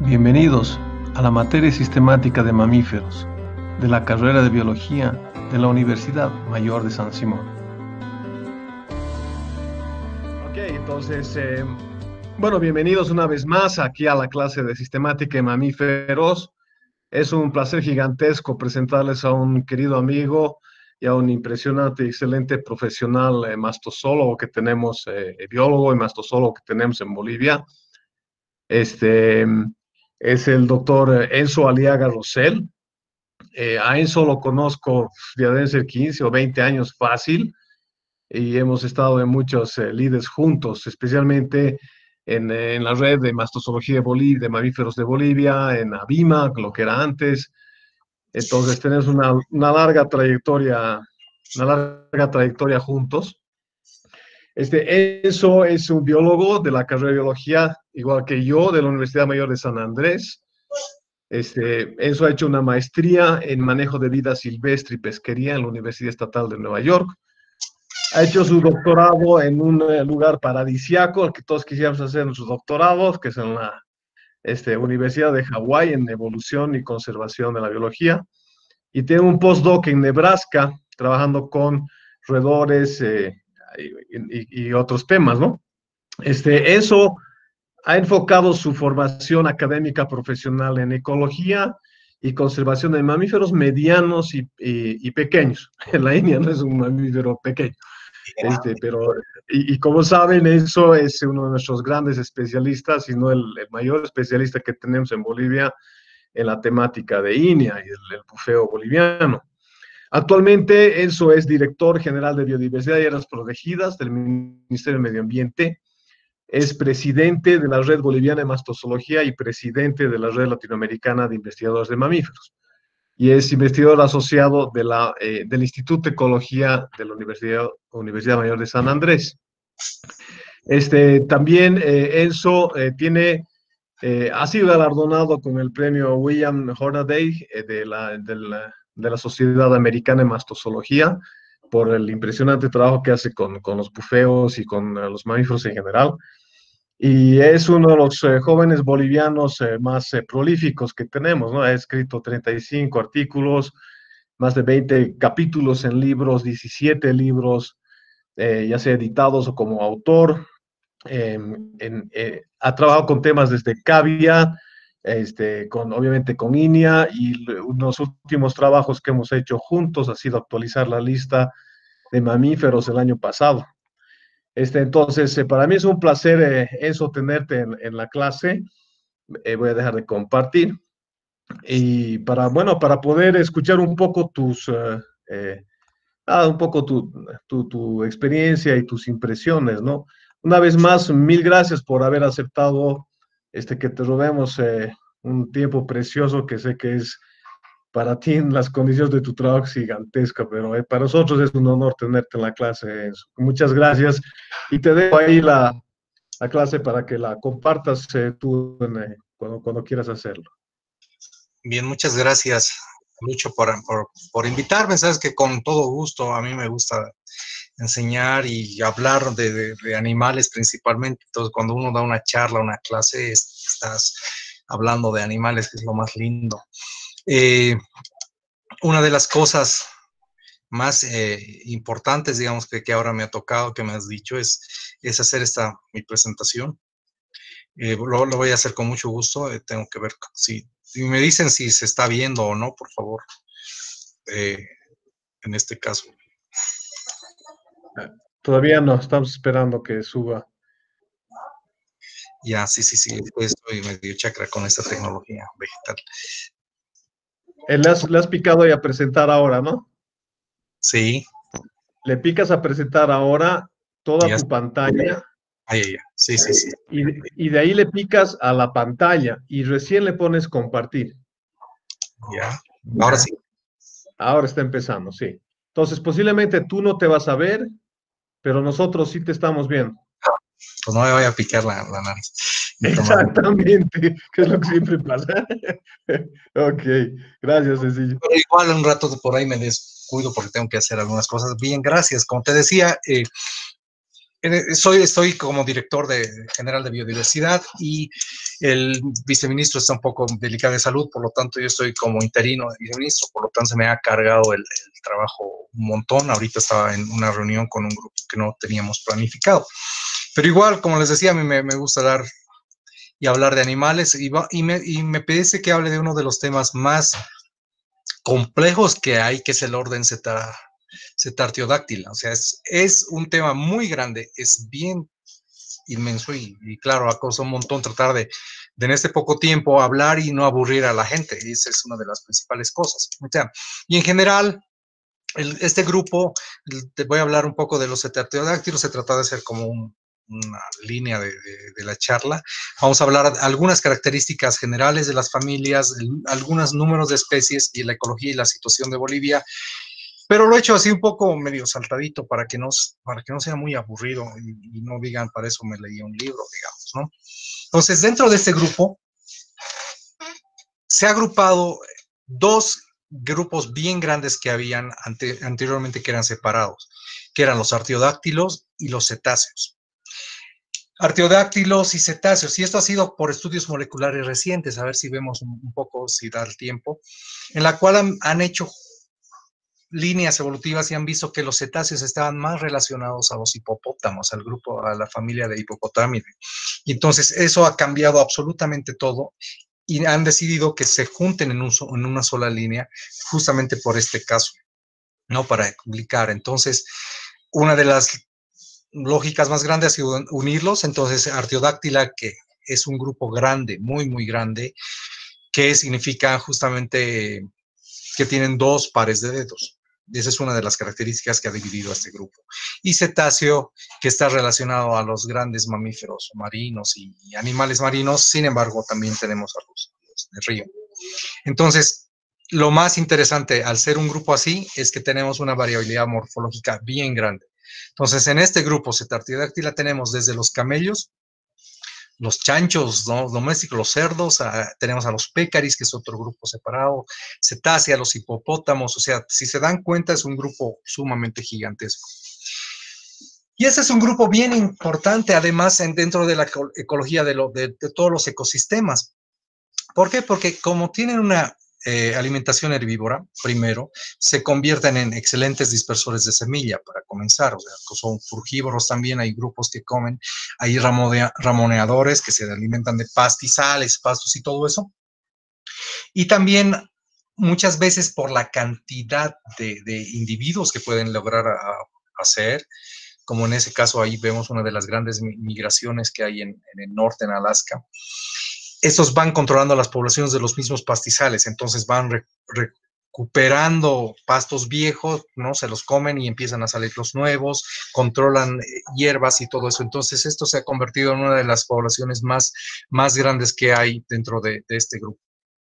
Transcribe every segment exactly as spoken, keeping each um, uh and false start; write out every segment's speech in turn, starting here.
Bienvenidos a la materia sistemática de mamíferos de la carrera de Biología de la Universidad Mayor de San Simón. Ok, entonces, eh, bueno, bienvenidos una vez más aquí a la clase de sistemática de mamíferos. Es un placer gigantesco presentarles a un querido amigo y a un impresionante y excelente profesional eh, mastozólogo que tenemos, eh, biólogo y mastozólogo que tenemos en Bolivia. Este es el doctor Enzo Aliaga Rosell. Eh, a Enzo lo conozco, ya deben ser quince o veinte años fácil, y hemos estado en muchos eh, lides juntos, especialmente en, en la red de mastozoología de Bolivia, de mamíferos de Bolivia, en ABIMA, lo que era antes. Entonces tenemos una, una larga trayectoria, una larga trayectoria juntos. Este, Enzo es un biólogo de la carrera de biología, igual que yo, de la Universidad Mayor de San Andrés. Este, Enzo ha hecho una maestría en manejo de vida silvestre y pesquería en la Universidad Estatal de Nueva York. Ha hecho su doctorado en un eh, lugar paradisiaco, al que todos quisiéramos hacer nuestros doctorados, que es en la este, Universidad de Hawái, en evolución y conservación de la biología. Y tiene un postdoc en Nebraska, trabajando con roedores eh, y, y, y otros temas, ¿no? Este, Enzo ha enfocado su formación académica profesional en ecología y conservación de mamíferos medianos y, y, y pequeños. La India no es un mamífero pequeño. Este, pero, y, y como saben, eso es uno de nuestros grandes especialistas, si no el, el mayor especialista que tenemos en Bolivia en la temática de Inia y el, el bufeo boliviano. Actualmente, Enzo es director general de Biodiversidad y Áreas Protegidas del Ministerio de Medio Ambiente. Es presidente de la Red Boliviana de Mastozoología y presidente de la Red Latinoamericana de Investigadores de Mamíferos. Y es investigador asociado de la, eh, del Instituto de Ecología de la Universidad, Universidad Mayor de San Andrés. Este, también eh, Enzo eh, tiene, eh, ha sido galardonado con el premio William Hornaday eh, de, la, de, la, de la Sociedad Americana de Mastozoología por el impresionante trabajo que hace con, con los bufeos y con uh, los mamíferos en general. Y es uno de los eh, jóvenes bolivianos eh, más eh, prolíficos que tenemos, ¿no? Ha escrito treinta y cinco artículos, más de veinte capítulos en libros, diecisiete libros, eh, ya sea editados o como autor. Eh, en, eh, ha trabajado con temas desde cavia, este, con, obviamente con Inia, y unos últimos trabajos que hemos hecho juntos ha sido actualizar la lista de mamíferos el año pasado. Este, entonces, eh, para mí es un placer, eh, Enzo, tenerte en, en la clase. Eh, voy a dejar de compartir. Y para, bueno, para poder escuchar un poco tus, uh, eh, ah, un poco tu, tu, tu experiencia y tus impresiones, ¿no? Una vez más, mil gracias por haber aceptado este, que te robemos eh, un tiempo precioso que sé que es para ti en las condiciones de tu trabajo gigantesca, pero eh, para nosotros es un honor tenerte en la clase, Enzo. Muchas gracias. Y te dejo ahí la, la clase para que la compartas eh, tú en, eh, cuando, cuando quieras hacerlo. Bien, muchas gracias, Lucho, por, por, por invitarme. Sabes que con todo gusto, a mí me gusta enseñar y hablar de, de, de animales principalmente. Entonces, cuando uno da una charla, una clase, estás hablando de animales, que es lo más lindo. Eh, una de las cosas más eh, importantes, digamos, que, que ahora me ha tocado, que me has dicho, es, es hacer esta, mi presentación. Eh, lo, lo voy a hacer con mucho gusto. Eh, tengo que ver si, si me dicen si se está viendo o no, por favor, eh, en este caso. Todavía no, estamos esperando que suba. Ya, sí, sí, sí, estoy medio chakra con esta tecnología vegetal. Eh, le, has, le has picado ahí a presentar ahora, ¿no? Sí. Le picas a presentar ahora toda Ya tu pantalla. Ahí, ya, sí, sí, sí. Y, y de ahí le picas a la pantalla y recién le pones compartir. Ya, ahora sí. Ahora está empezando, sí. Entonces, posiblemente tú no te vas a ver, pero nosotros sí te estamos viendo. Pues no me voy a picar la, la nariz. Exactamente, que es lo que siempre pasa. Ok, gracias, Cecilio. Pero igual un rato por ahí me descuido porque tengo que hacer algunas cosas. Bien, gracias. Como te decía, eh, soy, estoy como director de, general de biodiversidad y el viceministro está un poco delicado de salud, por lo tanto yo estoy como interino de viceministro, por lo tanto se me ha cargado el, el trabajo un montón. Ahorita estaba en una reunión con un grupo que no teníamos planificado. Pero igual, como les decía, a mí me, me gusta dar y hablar de animales, y, va, y, me, y me parece que hable de uno de los temas más complejos que hay, que es el orden ceta, cetartiodáctila. O sea, es, es un tema muy grande, es bien inmenso y, y claro, acosa un montón tratar de, de en este poco tiempo hablar y no aburrir a la gente. Esa es una de las principales cosas. O sea, y en general, el, este grupo, te voy a hablar un poco de los cetartiodáctilos, se trata de hacer como un, una línea de, de, de la charla. Vamos a hablar de algunas características generales de las familias, el, algunos números de especies y la ecología y la situación de Bolivia. Pero lo he hecho así un poco medio saltadito para que no, para que no sea muy aburrido y, y no digan, para eso me leí un libro, digamos, ¿no? Entonces, dentro de este grupo, se ha agrupado dos grupos bien grandes que habían ante, anteriormente que eran separados, que eran los artiodáctilos y los cetáceos. Artiodáctilos y cetáceos, y esto ha sido por estudios moleculares recientes, a ver si vemos un, un poco, si da el tiempo, en la cual han, han hecho líneas evolutivas y han visto que los cetáceos estaban más relacionados a los hipopótamos, al grupo, a la familia de Hippopotámidae. Y entonces eso ha cambiado absolutamente todo y han decidido que se junten en, un, en una sola línea justamente por este caso, ¿no? Para explicar. Entonces, una de las lógicas más grandes ha sido unirlos. Entonces, Artiodáctila, que es un grupo grande, muy, muy grande, que significa justamente que tienen dos pares de dedos. Esa es una de las características que ha dividido a este grupo. Y cetáceo, que está relacionado a los grandes mamíferos marinos y, y animales marinos, sin embargo, también tenemos a los, a los de río. Entonces, lo más interesante al ser un grupo así es que tenemos una variabilidad morfológica bien grande. Entonces, en este grupo Cetartiodáctila tenemos desde los camellos, los chanchos, ¿no?, domésticos, los cerdos, a, tenemos a los pécaris, que es otro grupo separado, cetácea, los hipopótamos, o sea, si se dan cuenta es un grupo sumamente gigantesco. Y ese es un grupo bien importante, además, en, dentro de la ecología de, lo, de, de todos los ecosistemas. ¿Por qué? Porque como tienen una eh, alimentación herbívora, primero, se convierten en excelentes dispersores de semilla, para comenzar. O sea, son frugívoros también, hay grupos que comen, hay ramonea, ramoneadores que se alimentan de pastizales, pastos y todo eso. Y también muchas veces por la cantidad de, de individuos que pueden lograr a, a hacer, como en ese caso ahí vemos una de las grandes migraciones que hay en, en el norte, en Alaska. Estos van controlando las poblaciones de los mismos pastizales, entonces van re, recuperando pastos viejos, ¿no? Se los comen y empiezan a salir los nuevos, controlan hierbas y todo eso. Entonces esto se ha convertido en una de las poblaciones más, más grandes que hay dentro de, de este grupo,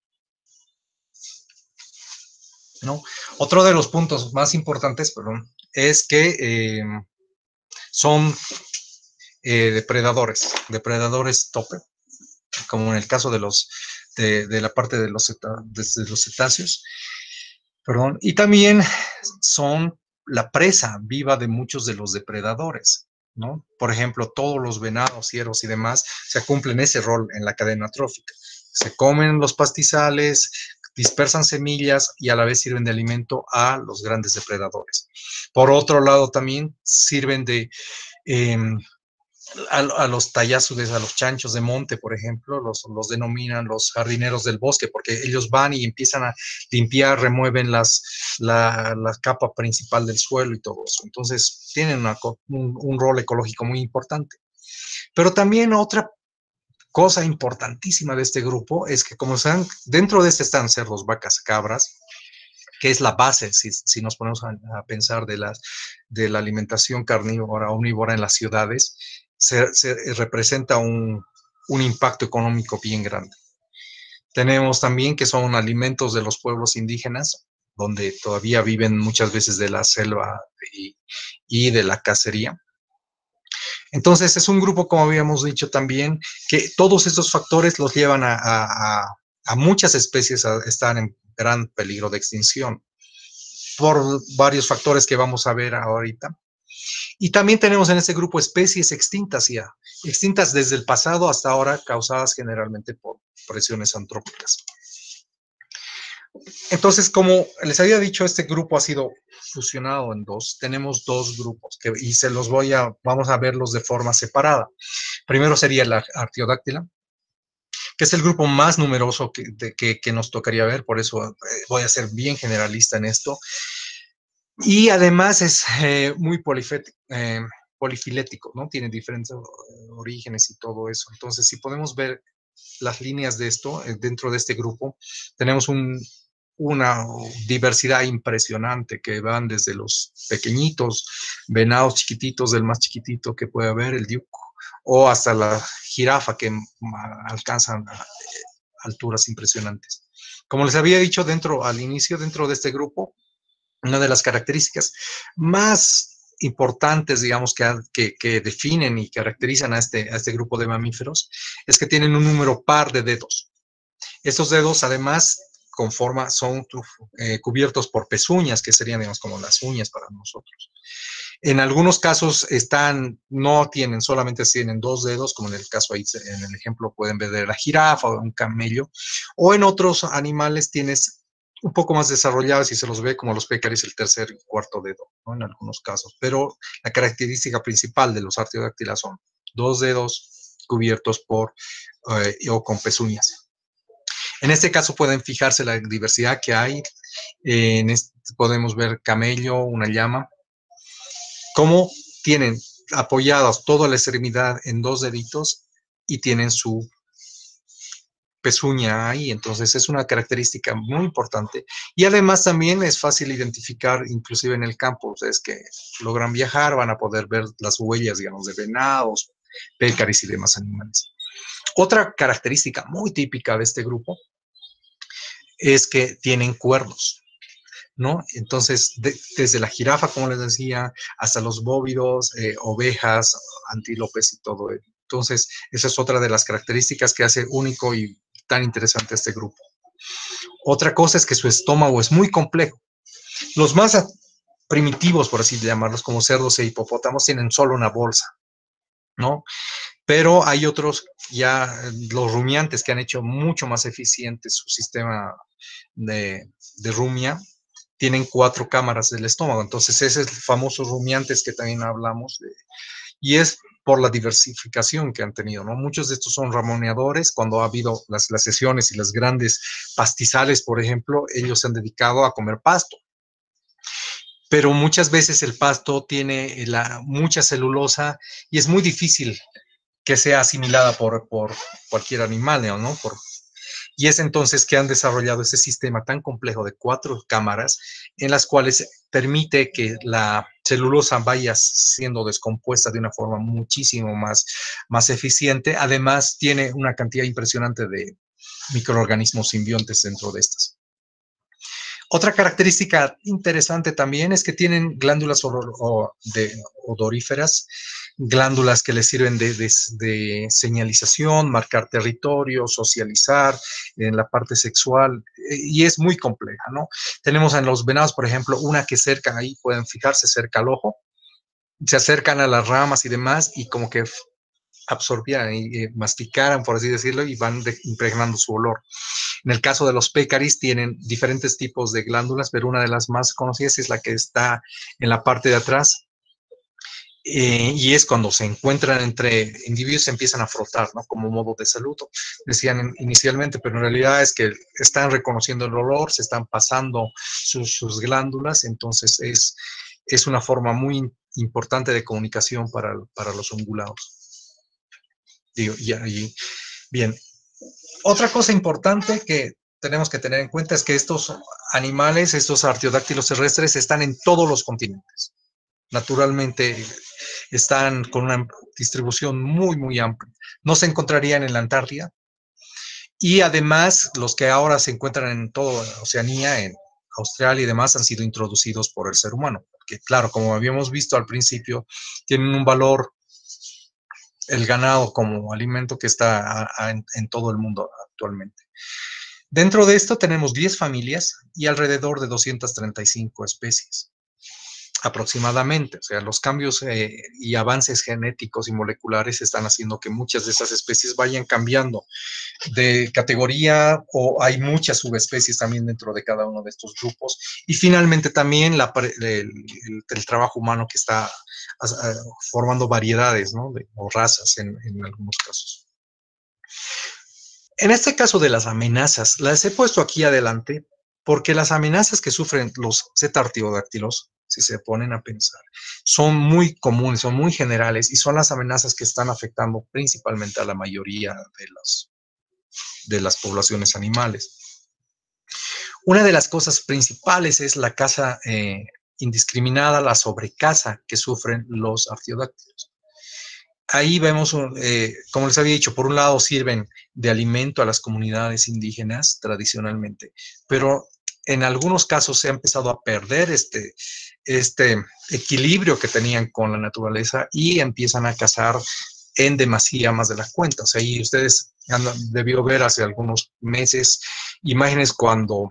¿no? Otro de los puntos más importantes, perdón, es que eh, son eh, depredadores, depredadores tope, como en el caso de los de, de la parte de los, de, de los cetáceos, perdón, y también son la presa viva de muchos de los depredadores, ¿no? Por ejemplo, todos los venados, ciervos y demás se cumplen ese rol en la cadena trófica. Se comen los pastizales, dispersan semillas y a la vez sirven de alimento a los grandes depredadores. Por otro lado, también sirven de eh, A, a los tallazudes, a los chanchos de monte, por ejemplo, los, los denominan los jardineros del bosque, porque ellos van y empiezan a limpiar, remueven las, la, la capa principal del suelo y todo eso. Entonces, tienen una, un, un rol ecológico muy importante. Pero también otra cosa importantísima de este grupo es que, como saben, dentro de este están cerdos, vacas, cabras, que es la base, si, si nos ponemos a, a pensar de, las, de la alimentación carnívora, omnívora en las ciudades, Se, se representa un, un impacto económico bien grande. Tenemos también que son alimentos de los pueblos indígenas, donde todavía viven muchas veces de la selva y, y de la cacería. Entonces es un grupo, como habíamos dicho también, que todos estos factores los llevan a, a, a muchas especies a estar en gran peligro de extinción, por varios factores que vamos a ver ahorita. Y también tenemos en este grupo especies extintas ya, extintas desde el pasado hasta ahora, causadas generalmente por presiones antrópicas. Entonces, como les había dicho, este grupo ha sido fusionado en dos. Tenemos dos grupos que, y se los voy a, vamos a verlos de forma separada. Primero sería la Artiodáctila, que es el grupo más numeroso que, de, que, que nos tocaría ver, por eso eh, voy a ser bien generalista en esto. Y además es eh, muy eh, polifilético, ¿no? Tiene diferentes orígenes y todo eso. Entonces, si podemos ver las líneas de esto, eh, dentro de este grupo, tenemos un, una diversidad impresionante que van desde los pequeñitos, venados chiquititos, del más chiquitito que puede haber, el diuco, o hasta la jirafa que alcanzan alturas impresionantes. Como les había dicho dentro, al inicio, dentro de este grupo, una de las características más importantes, digamos, que, que, que definen y caracterizan a este, a este grupo de mamíferos es que tienen un número par de dedos. Estos dedos, además, con forma, son eh, cubiertos por pezuñas, que serían, digamos, como las uñas para nosotros. En algunos casos están, no tienen, solamente tienen dos dedos, como en el caso ahí, en el ejemplo pueden ver de la jirafa o un camello, o en otros animales tienes un poco más desarrollados y se los ve como los pécaris el tercer y cuarto dedo, ¿no? En algunos casos. Pero la característica principal de los artiodáctilas son dos dedos cubiertos por eh, o con pezuñas. En este caso pueden fijarse la diversidad que hay. Eh, en este, podemos ver camello, una llama, cómo tienen apoyados toda la extremidad en dos deditos y tienen su pezuña ahí, entonces es una característica muy importante y además también es fácil identificar inclusive en el campo, ustedes que logran viajar van a poder ver las huellas, digamos, de venados, pécaris y demás animales. Otra característica muy típica de este grupo es que tienen cuernos, ¿no? Entonces, de, desde la jirafa, como les decía, hasta los bóvidos, eh, ovejas, antílopes y todo ello. Entonces, esa es otra de las características que hace único y tan interesante este grupo. Otra cosa es que su estómago es muy complejo. Los más primitivos, por así llamarlos, como cerdos e hipopótamos, tienen solo una bolsa, ¿no? Pero hay otros, ya los rumiantes, que han hecho mucho más eficiente su sistema de, de rumia, tienen cuatro cámaras del estómago. Entonces, ese es el famoso rumiantes que también hablamos de, y es por la diversificación que han tenido, ¿no? Muchos de estos son ramoneadores. Cuando ha habido las, las sesiones y las grandes pastizales, por ejemplo, ellos se han dedicado a comer pasto. Pero muchas veces el pasto tiene la, mucha celulosa y es muy difícil que sea asimilada por, por cualquier animal, ¿no? Por, y es entonces que han desarrollado ese sistema tan complejo de cuatro cámaras en las cuales permite que la celulosa vaya siendo descompuesta de una forma muchísimo más, más eficiente. Además, tiene una cantidad impresionante de microorganismos simbiontes dentro de estas. Otra característica interesante también es que tienen glándulas odoríferas, glándulas que les sirven de, de, de señalización, marcar territorio, socializar en la parte sexual, y es muy compleja, ¿no? Tenemos en los venados, por ejemplo, una que cerca, ahí pueden fijarse cerca al ojo, se acercan a las ramas y demás, y como que absorbían y eh, masticaran, por así decirlo, y van de, impregnando su olor. En el caso de los pécaris tienen diferentes tipos de glándulas, pero una de las más conocidas es la que está en la parte de atrás, eh, y es cuando se encuentran entre individuos, se empiezan a frotar, ¿no? Como modo de saludo, decían inicialmente, pero en realidad es que están reconociendo el olor, se están pasando sus, sus glándulas, entonces es, es una forma muy importante de comunicación para, para los ungulados. Digo, y, y, bien, otra cosa importante que tenemos que tener en cuenta es que estos animales, estos artiodáctilos terrestres, están en todos los continentes. Naturalmente, están con una distribución muy, muy amplia. No se encontrarían en la Antártida. Y además, los que ahora se encuentran en toda Oceanía, en Australia y demás, han sido introducidos por el ser humano. Que claro, como habíamos visto al principio, tienen un valor, el ganado como alimento, que está a, a, en, en todo el mundo actualmente. Dentro de esto tenemos diez familias y alrededor de doscientas treinta y cinco especies. aproximadamente. O sea, los cambios eh, y avances genéticos y moleculares están haciendo que muchas de esas especies vayan cambiando de categoría, o hay muchas subespecies también dentro de cada uno de estos grupos. Y finalmente también la, el, el, el trabajo humano que está uh, formando variedades, ¿no? de, o razas en, en algunos casos. En este caso de las amenazas, las he puesto aquí adelante porque las amenazas que sufren los Z-artiodáctilos, si se ponen a pensar, son muy comunes, son muy generales y son las amenazas que están afectando principalmente a la mayoría de las, de las poblaciones animales. Una de las cosas principales es la caza eh, indiscriminada, la sobrecaza que sufren los artiodáctilos. Ahí vemos, eh, como les había dicho, por un lado sirven de alimento a las comunidades indígenas tradicionalmente, pero en algunos casos se ha empezado a perder este, este equilibrio que tenían con la naturaleza y empiezan a cazar en demasía más de la cuenta. O sea, ahí ustedes han debido ver hace algunos meses imágenes cuando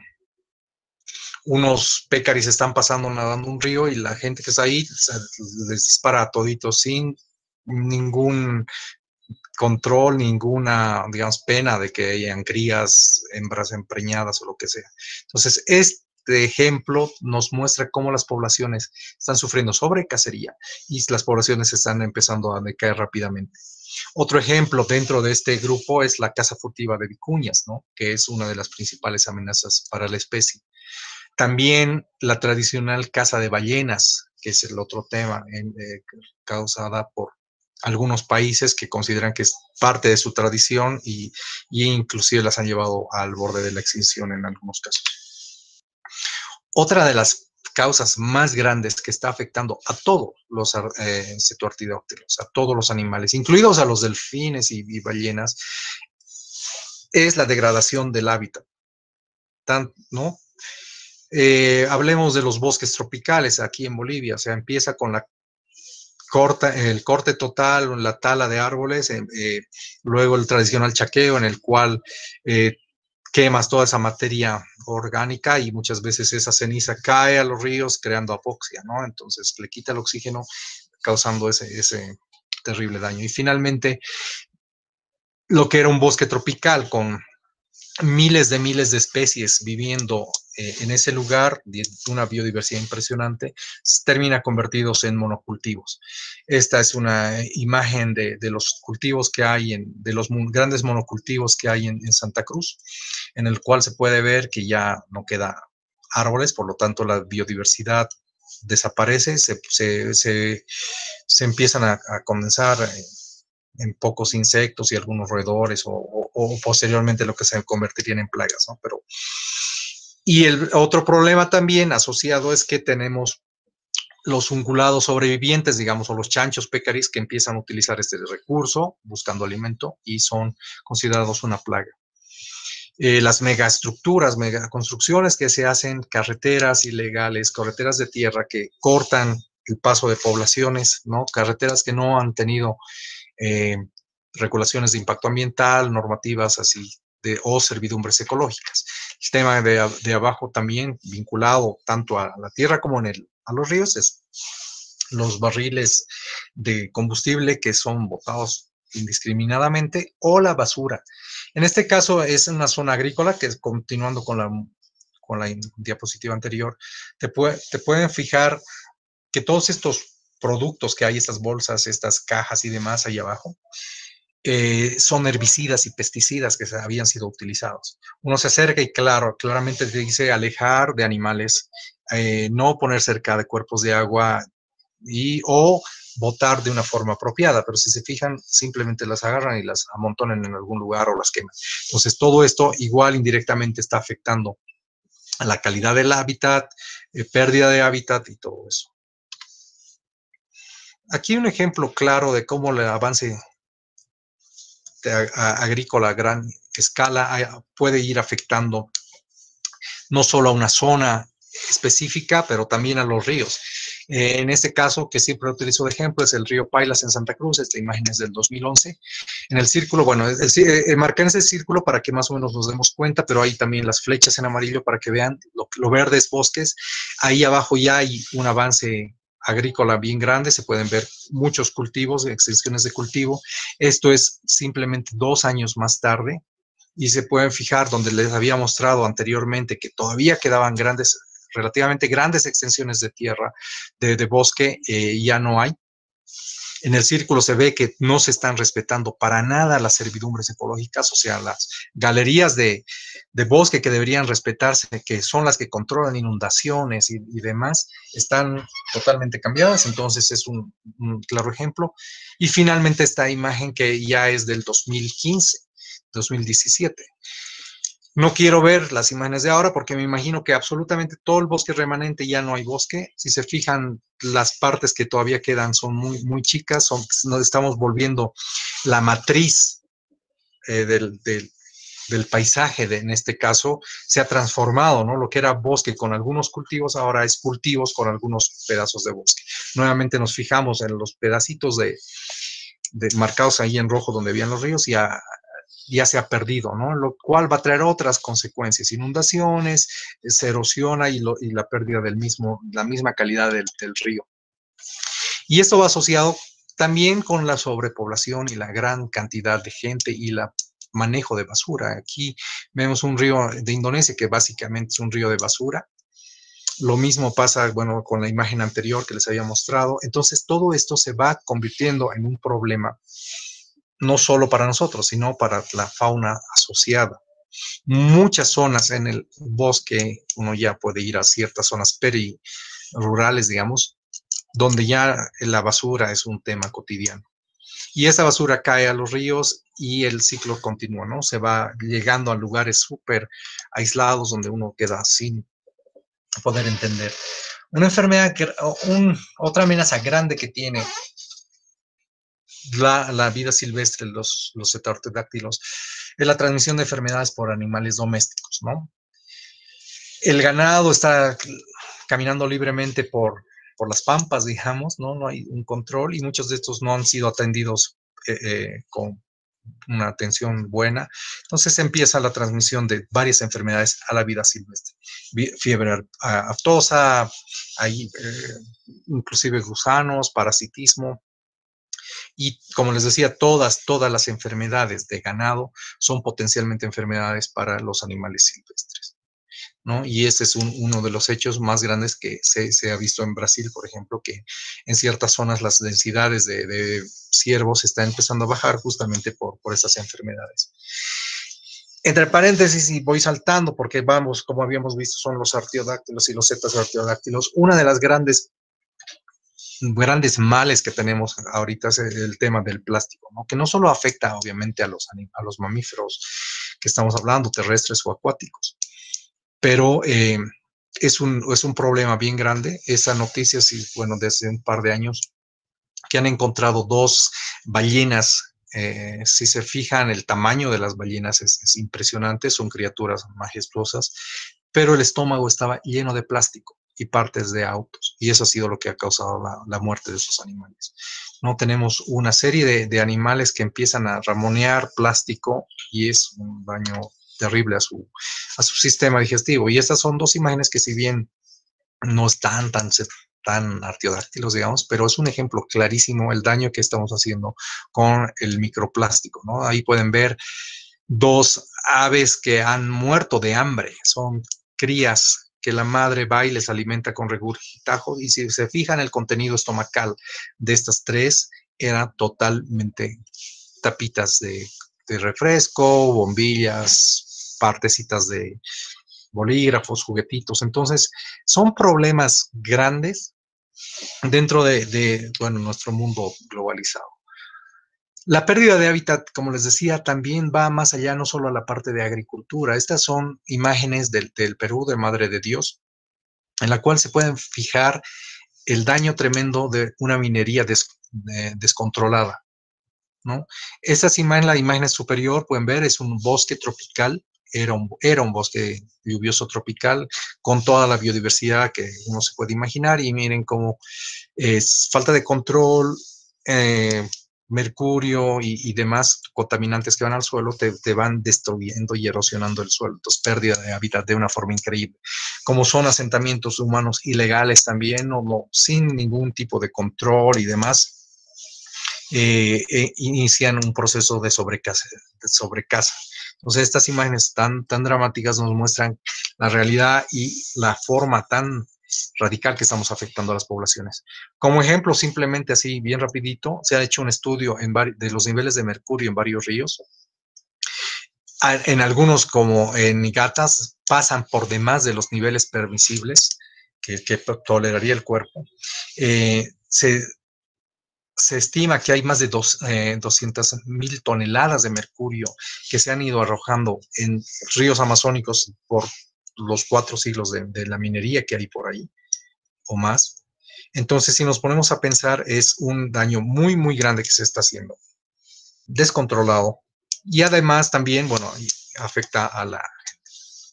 unos pécaris están pasando nadando un río y la gente que está ahí les dispara a toditos sin ningún control, ninguna, digamos, pena de que hayan crías, hembras empreñadas o lo que sea. Entonces, este ejemplo nos muestra cómo las poblaciones están sufriendo sobrecacería y las poblaciones están empezando a decaer rápidamente. Otro ejemplo dentro de este grupo es la caza furtiva de vicuñas, ¿no? Que es una de las principales amenazas para la especie. También la tradicional caza de ballenas, que es el otro tema en, eh, causada por algunos países que consideran que es parte de su tradición y, y inclusive las han llevado al borde de la extinción en algunos casos. Otra de las causas más grandes que está afectando a todos los eh, cetoartidópteros, a todos los animales, incluidos a los delfines y, y ballenas, es la degradación del hábitat, Tan, ¿no? Eh, hablemos de los bosques tropicales aquí en Bolivia, o sea, empieza con la corta, el corte total, la tala de árboles, eh, eh, luego el tradicional chaqueo en el cual eh, quemas toda esa materia orgánica y muchas veces esa ceniza cae a los ríos creando apoxia, ¿no? Entonces le quita el oxígeno causando ese, ese terrible daño. Y finalmente, lo que era un bosque tropical con miles de miles de especies viviendo eh, en ese lugar, de una biodiversidad impresionante, termina convertidos en monocultivos. Esta es una imagen de, de los cultivos que hay, en, de los grandes monocultivos que hay en, en Santa Cruz, en el cual se puede ver que ya no queda árboles, por lo tanto la biodiversidad desaparece, se, se, se, se empiezan a, a condensar eh, en pocos insectos y algunos roedores o, o, o posteriormente lo que se convertirían en plagas, ¿no? Pero, y el otro problema también asociado es que tenemos los ungulados sobrevivientes, digamos, o los chanchos pecaris que empiezan a utilizar este recurso buscando alimento y son considerados una plaga. Eh, las megaestructuras, megaconstrucciones que se hacen, carreteras ilegales, carreteras de tierra que cortan el paso de poblaciones, ¿no? Carreteras que no han tenido Eh, regulaciones de impacto ambiental, normativas así, de, o servidumbres ecológicas. El tema de, de abajo también vinculado tanto a la tierra como en el, a los ríos es los barriles de combustible que son botados indiscriminadamente o la basura. En este caso es una zona agrícola que, continuando con la, con la diapositiva anterior, te, puede, te pueden fijar que todos estos productos que hay, estas bolsas, estas cajas y demás ahí abajo, eh, son herbicidas y pesticidas que habían sido utilizados. Uno se acerca y claro, claramente te dice alejar de animales, eh, no poner cerca de cuerpos de agua y, o botar de una forma apropiada, pero si se fijan, simplemente las agarran y las amontonan en algún lugar o las queman. Entonces, todo esto igual indirectamente está afectando a la calidad del hábitat, eh, pérdida de hábitat y todo eso. Aquí un ejemplo claro de cómo el avance de, a, agrícola a gran escala a, puede ir afectando no solo a una zona específica, pero también a los ríos. Eh, en este caso, que siempre utilizo de ejemplo, es el río Pailas en Santa Cruz. Esta imagen es del dos mil once. En el círculo, bueno, el, el, el, marcar ese círculo para que más o menos nos demos cuenta, pero hay también las flechas en amarillo para que vean lo, lo verde es bosques. Ahí abajo ya hay un avance agrícola bien grande, se pueden ver muchos cultivos, extensiones de cultivo. Esto es simplemente dos años más tarde y se pueden fijar donde les había mostrado anteriormente que todavía quedaban grandes, relativamente grandes extensiones de tierra, de, de bosque, eh, ya no hay. En el círculo se ve que no se están respetando para nada las servidumbres ecológicas, o sea, las galerías de, de bosque que deberían respetarse, que son las que controlan inundaciones y, y demás, están totalmente cambiadas. Entonces es un, un claro ejemplo. Y finalmente esta imagen que ya es del dos mil quince, dos mil diecisiete. No quiero ver las imágenes de ahora porque me imagino que absolutamente todo el bosque remanente ya no hay bosque. Si se fijan, las partes que todavía quedan son muy, muy chicas. Son, nos estamos volviendo la matriz eh, del, del, del paisaje, de, en este caso, se ha transformado, ¿no? Lo que era bosque con algunos cultivos, ahora es cultivos con algunos pedazos de bosque. Nuevamente nos fijamos en los pedacitos de, de marcados ahí en rojo donde habían los ríos y a, ya se ha perdido, ¿no? Lo cual va a traer otras consecuencias, inundaciones, se erosiona y, lo, y la pérdida del mismo, la misma calidad del, del río. Y esto va asociado también con la sobrepoblación y la gran cantidad de gente y el manejo de basura. Aquí vemos un río de Indonesia que básicamente es un río de basura. Lo mismo pasa, bueno, con la imagen anterior que les había mostrado. Entonces, todo esto se va convirtiendo en un problema no solo para nosotros, sino para la fauna asociada. Muchas zonas en el bosque, uno ya puede ir a ciertas zonas perirurales, digamos, donde ya la basura es un tema cotidiano. Y esa basura cae a los ríos y el ciclo continúa, ¿no? Se va llegando a lugares súper aislados donde uno queda sin poder entender. Una enfermedad, que, un, otra amenaza grande que tiene La, la vida silvestre, los, los cetápteros, es la transmisión de enfermedades por animales domésticos, ¿no? El ganado está caminando libremente por, por las pampas, digamos, ¿no? No hay un control y muchos de estos no han sido atendidos eh, eh, con una atención buena. Entonces empieza la transmisión de varias enfermedades a la vida silvestre. Fiebre aftosa, hay eh, inclusive gusanos, parasitismo. Y como les decía, todas, todas las enfermedades de ganado son potencialmente enfermedades para los animales silvestres, ¿no? Y ese es un, uno de los hechos más grandes que se, se ha visto en Brasil, por ejemplo, que en ciertas zonas las densidades de, de ciervos están empezando a bajar justamente por, por esas enfermedades. Entre paréntesis, y voy saltando porque vamos, como habíamos visto, son los artiodáctilos y los cetas artiodáctilos. Una de las grandes grandes males que tenemos ahorita es el tema del plástico, ¿no? Que no solo afecta obviamente a los, a los mamíferos que estamos hablando, terrestres o acuáticos, pero eh, es, un, es un problema bien grande. Esa noticia, sí, bueno, desde un par de años, que han encontrado dos ballenas. Eh, si se fijan, el tamaño de las ballenas es, es impresionante, son criaturas majestuosas, pero el estómago estaba lleno de plástico y partes de autos, y eso ha sido lo que ha causado la, la muerte de esos animales. No tenemos una serie de, de animales que empiezan a ramonear plástico y es un daño terrible a su, a su sistema digestivo. Y estas son dos imágenes que, si bien no están tan, tan artiodáctilos, digamos, pero es un ejemplo clarísimo el daño que estamos haciendo con el microplástico, ¿no? Ahí pueden ver dos aves que han muerto de hambre, son crías que la madre va y les alimenta con regurgitajo, y si se fijan, el contenido estomacal de estas tres era totalmente tapitas de, de refresco, bombillas, partecitas de bolígrafos, juguetitos. Entonces, son problemas grandes dentro de, de bueno, nuestro mundo globalizado. La pérdida de hábitat, como les decía, también va más allá, no solo a la parte de agricultura. Estas son imágenes del, del Perú, de Madre de Dios, en la cual se pueden fijar el daño tremendo de una minería des, de, descontrolada, ¿no? Estas imágenes, la imagen superior, pueden ver, es un bosque tropical, era un, era un bosque lluvioso tropical, con toda la biodiversidad que uno se puede imaginar, y miren cómo es falta de control, eh, mercurio y, y demás contaminantes que van al suelo te, te van destruyendo y erosionando el suelo. Entonces, pérdida de hábitat de una forma increíble. Como son asentamientos humanos ilegales también, o no, sin ningún tipo de control y demás, eh, eh, inician un proceso de sobrecasa. De sobrecasa. Entonces, estas imágenes tan, tan dramáticas nos muestran la realidad y la forma tan radical que estamos afectando a las poblaciones. Como ejemplo, simplemente así, bien rapidito, se ha hecho un estudio en de los niveles de mercurio en varios ríos. En algunos, como en Nigatas, pasan por demás de los niveles permisibles que, que toleraría el cuerpo. Eh, se, se estima que hay más de dos, eh, doscientas mil toneladas de mercurio que se han ido arrojando en ríos amazónicos por los cuatro siglos de, de la minería que hay por ahí, o más. Entonces, si nos ponemos a pensar, es un daño muy, muy grande que se está haciendo, descontrolado, y además también, bueno, afecta a la gente.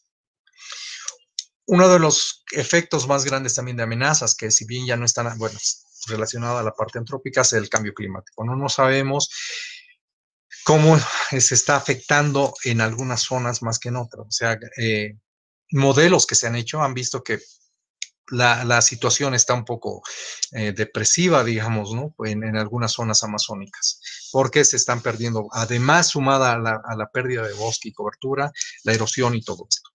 Uno de los efectos más grandes también de amenazas, que si bien ya no están, bueno, relacionado a la parte antrópica, es el cambio climático. No, no sabemos cómo se está afectando en algunas zonas más que en otras. O sea, eh, modelos que se han hecho han visto que la, la situación está un poco eh, depresiva, digamos, ¿no? En, en algunas zonas amazónicas, porque se están perdiendo, además sumada a la, a la pérdida de bosque y cobertura, la erosión y todo esto.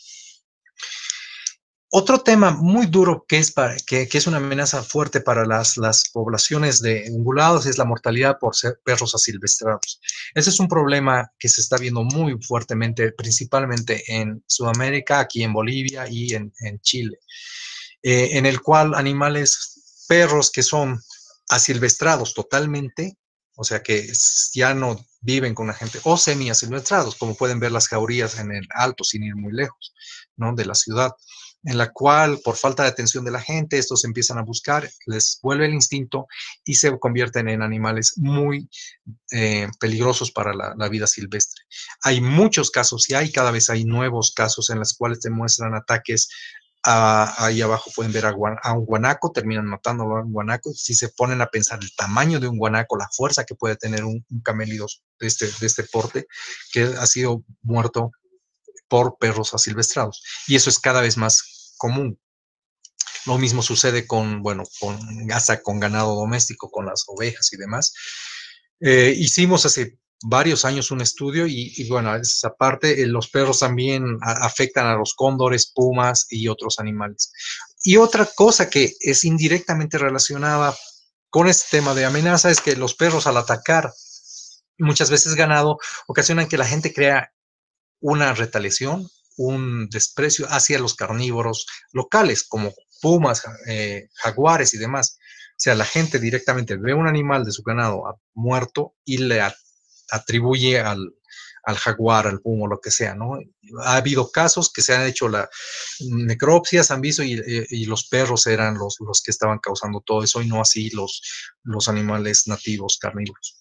Otro tema muy duro que es, para, que, que es una amenaza fuerte para las, las poblaciones de ungulados es la mortalidad por ser perros asilvestrados. Ese es un problema que se está viendo muy fuertemente, principalmente en Sudamérica, aquí en Bolivia y en, en Chile, eh, en el cual animales, perros que son asilvestrados totalmente, o sea que ya no viven con la gente, o semi-asilvestrados, como pueden ver las jaurías en el alto, sin ir muy lejos, ¿no? De la ciudad, en la cual por falta de atención de la gente, estos empiezan a buscar, les vuelve el instinto y se convierten en animales muy eh, peligrosos para la, la vida silvestre. Hay muchos casos y hay cada vez hay nuevos casos en los cuales te muestran ataques. Uh, ahí abajo pueden ver a, guan a un guanaco, terminan matándolo a un guanaco. Si se ponen a pensar el tamaño de un guanaco, la fuerza que puede tener un, un camélido de este, de este porte, que ha sido muerto por perros asilvestrados. Y eso es cada vez más común. Lo mismo sucede con, bueno, con, hasta con ganado doméstico, con las ovejas y demás. Eh, hicimos hace varios años un estudio y, y bueno, esa parte, eh, los perros también a, afectan a los cóndores, pumas y otros animales. Y otra cosa que es indirectamente relacionada con este tema de amenaza es que los perros al atacar muchas veces ganado ocasionan que la gente crea una retaliación, un desprecio hacia los carnívoros locales como pumas, eh, jaguares y demás. O sea, la gente directamente ve un animal de su ganado muerto y le atribuye al, al jaguar, al puma, lo que sea, ¿no? Ha habido casos que se han hecho la necropsias, han visto, y, y los perros eran los, los que estaban causando todo eso, y no así los, los animales nativos carnívoros.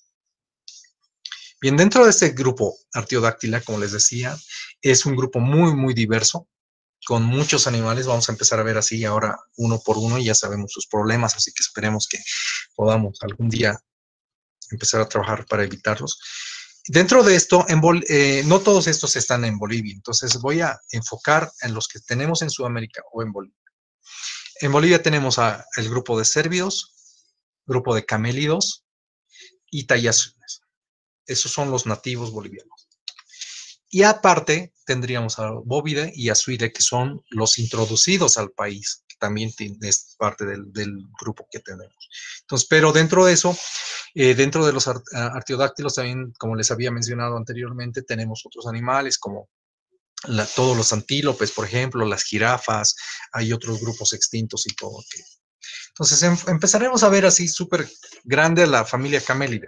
Bien, dentro de este grupo Artiodáctila, como les decía, es un grupo muy, muy diverso, con muchos animales. Vamos a empezar a ver así ahora uno por uno, y ya sabemos sus problemas, así que esperemos que podamos algún día empezar a trabajar para evitarlos. Dentro de esto, en Bol eh, no todos estos están en Bolivia, entonces voy a enfocar en los que tenemos en Sudamérica o en Bolivia. En Bolivia tenemos a, el grupo de cérvidos, grupo de camélidos y tayasunes. Esos son los nativos bolivianos. Y aparte tendríamos a bóvide y a suide, que son los introducidos al país, que también es parte del, del grupo que tenemos. Entonces, pero dentro de eso, eh, dentro de los art artiodáctilos también, como les había mencionado anteriormente, tenemos otros animales como la, todos los antílopes, por ejemplo, las jirafas, hay otros grupos extintos y todo. Okay. Entonces, em empezaremos a ver así súper grande la familia Camelidae.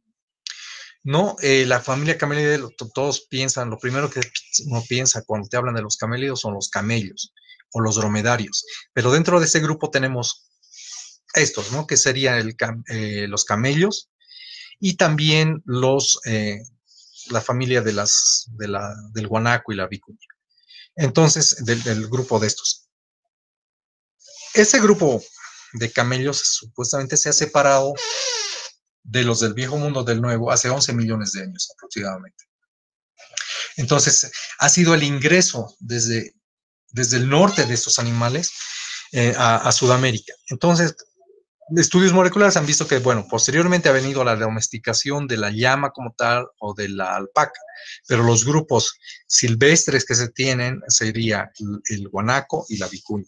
No, eh, la familia Camelidae, todos piensan, lo primero que uno piensa cuando te hablan de los camélidos son los camellos o los dromedarios, pero dentro de ese grupo tenemos estos, ¿no? Que serían el, eh, los camellos y también los, eh, la familia de las, de la, del guanaco y la vicuña. Entonces, del, del grupo de estos. Ese grupo de camellos supuestamente se ha separado de los del viejo mundo del nuevo hace once millones de años aproximadamente. Entonces, ha sido el ingreso desde, desde el norte de estos animales eh, a, a Sudamérica. Entonces, estudios moleculares han visto que, bueno, posteriormente ha venido la domesticación de la llama como tal o de la alpaca, pero los grupos silvestres que se tienen sería el, el guanaco y la vicuña.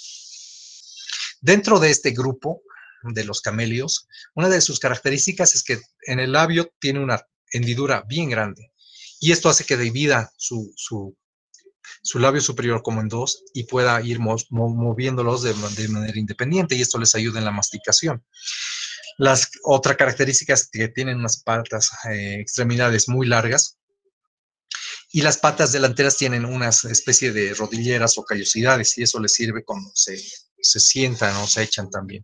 Dentro de este grupo de los camélidos, una de sus características es que en el labio tiene una hendidura bien grande y esto hace que divida su, su, su labio superior como en dos y pueda ir mo moviéndolos de, de manera independiente y esto les ayuda en la masticación. Las otras características que tienen unas patas, eh, extremidades muy largas y las patas delanteras tienen una especie de rodilleras o callosidades y eso les sirve cuando se, se sientan o se echan también.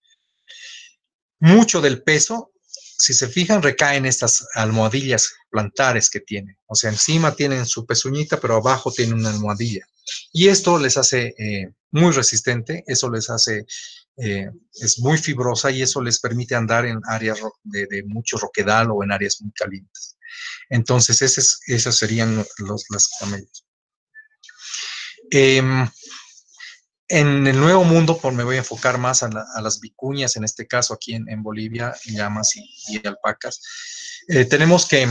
Mucho del peso, si se fijan, recae en estas almohadillas plantares que tienen. O sea, encima tienen su pezuñita, pero abajo tienen una almohadilla. Y esto les hace eh, muy resistente, eso les hace, eh, es muy fibrosa y eso les permite andar en áreas de, de mucho roquedal o en áreas muy calientes. Entonces, ese es, esos serían los, los camellos. Eh, En el Nuevo Mundo, por me voy a enfocar más a, la, a las vicuñas, en este caso aquí en, en Bolivia, llamas y, y alpacas. Eh, tenemos que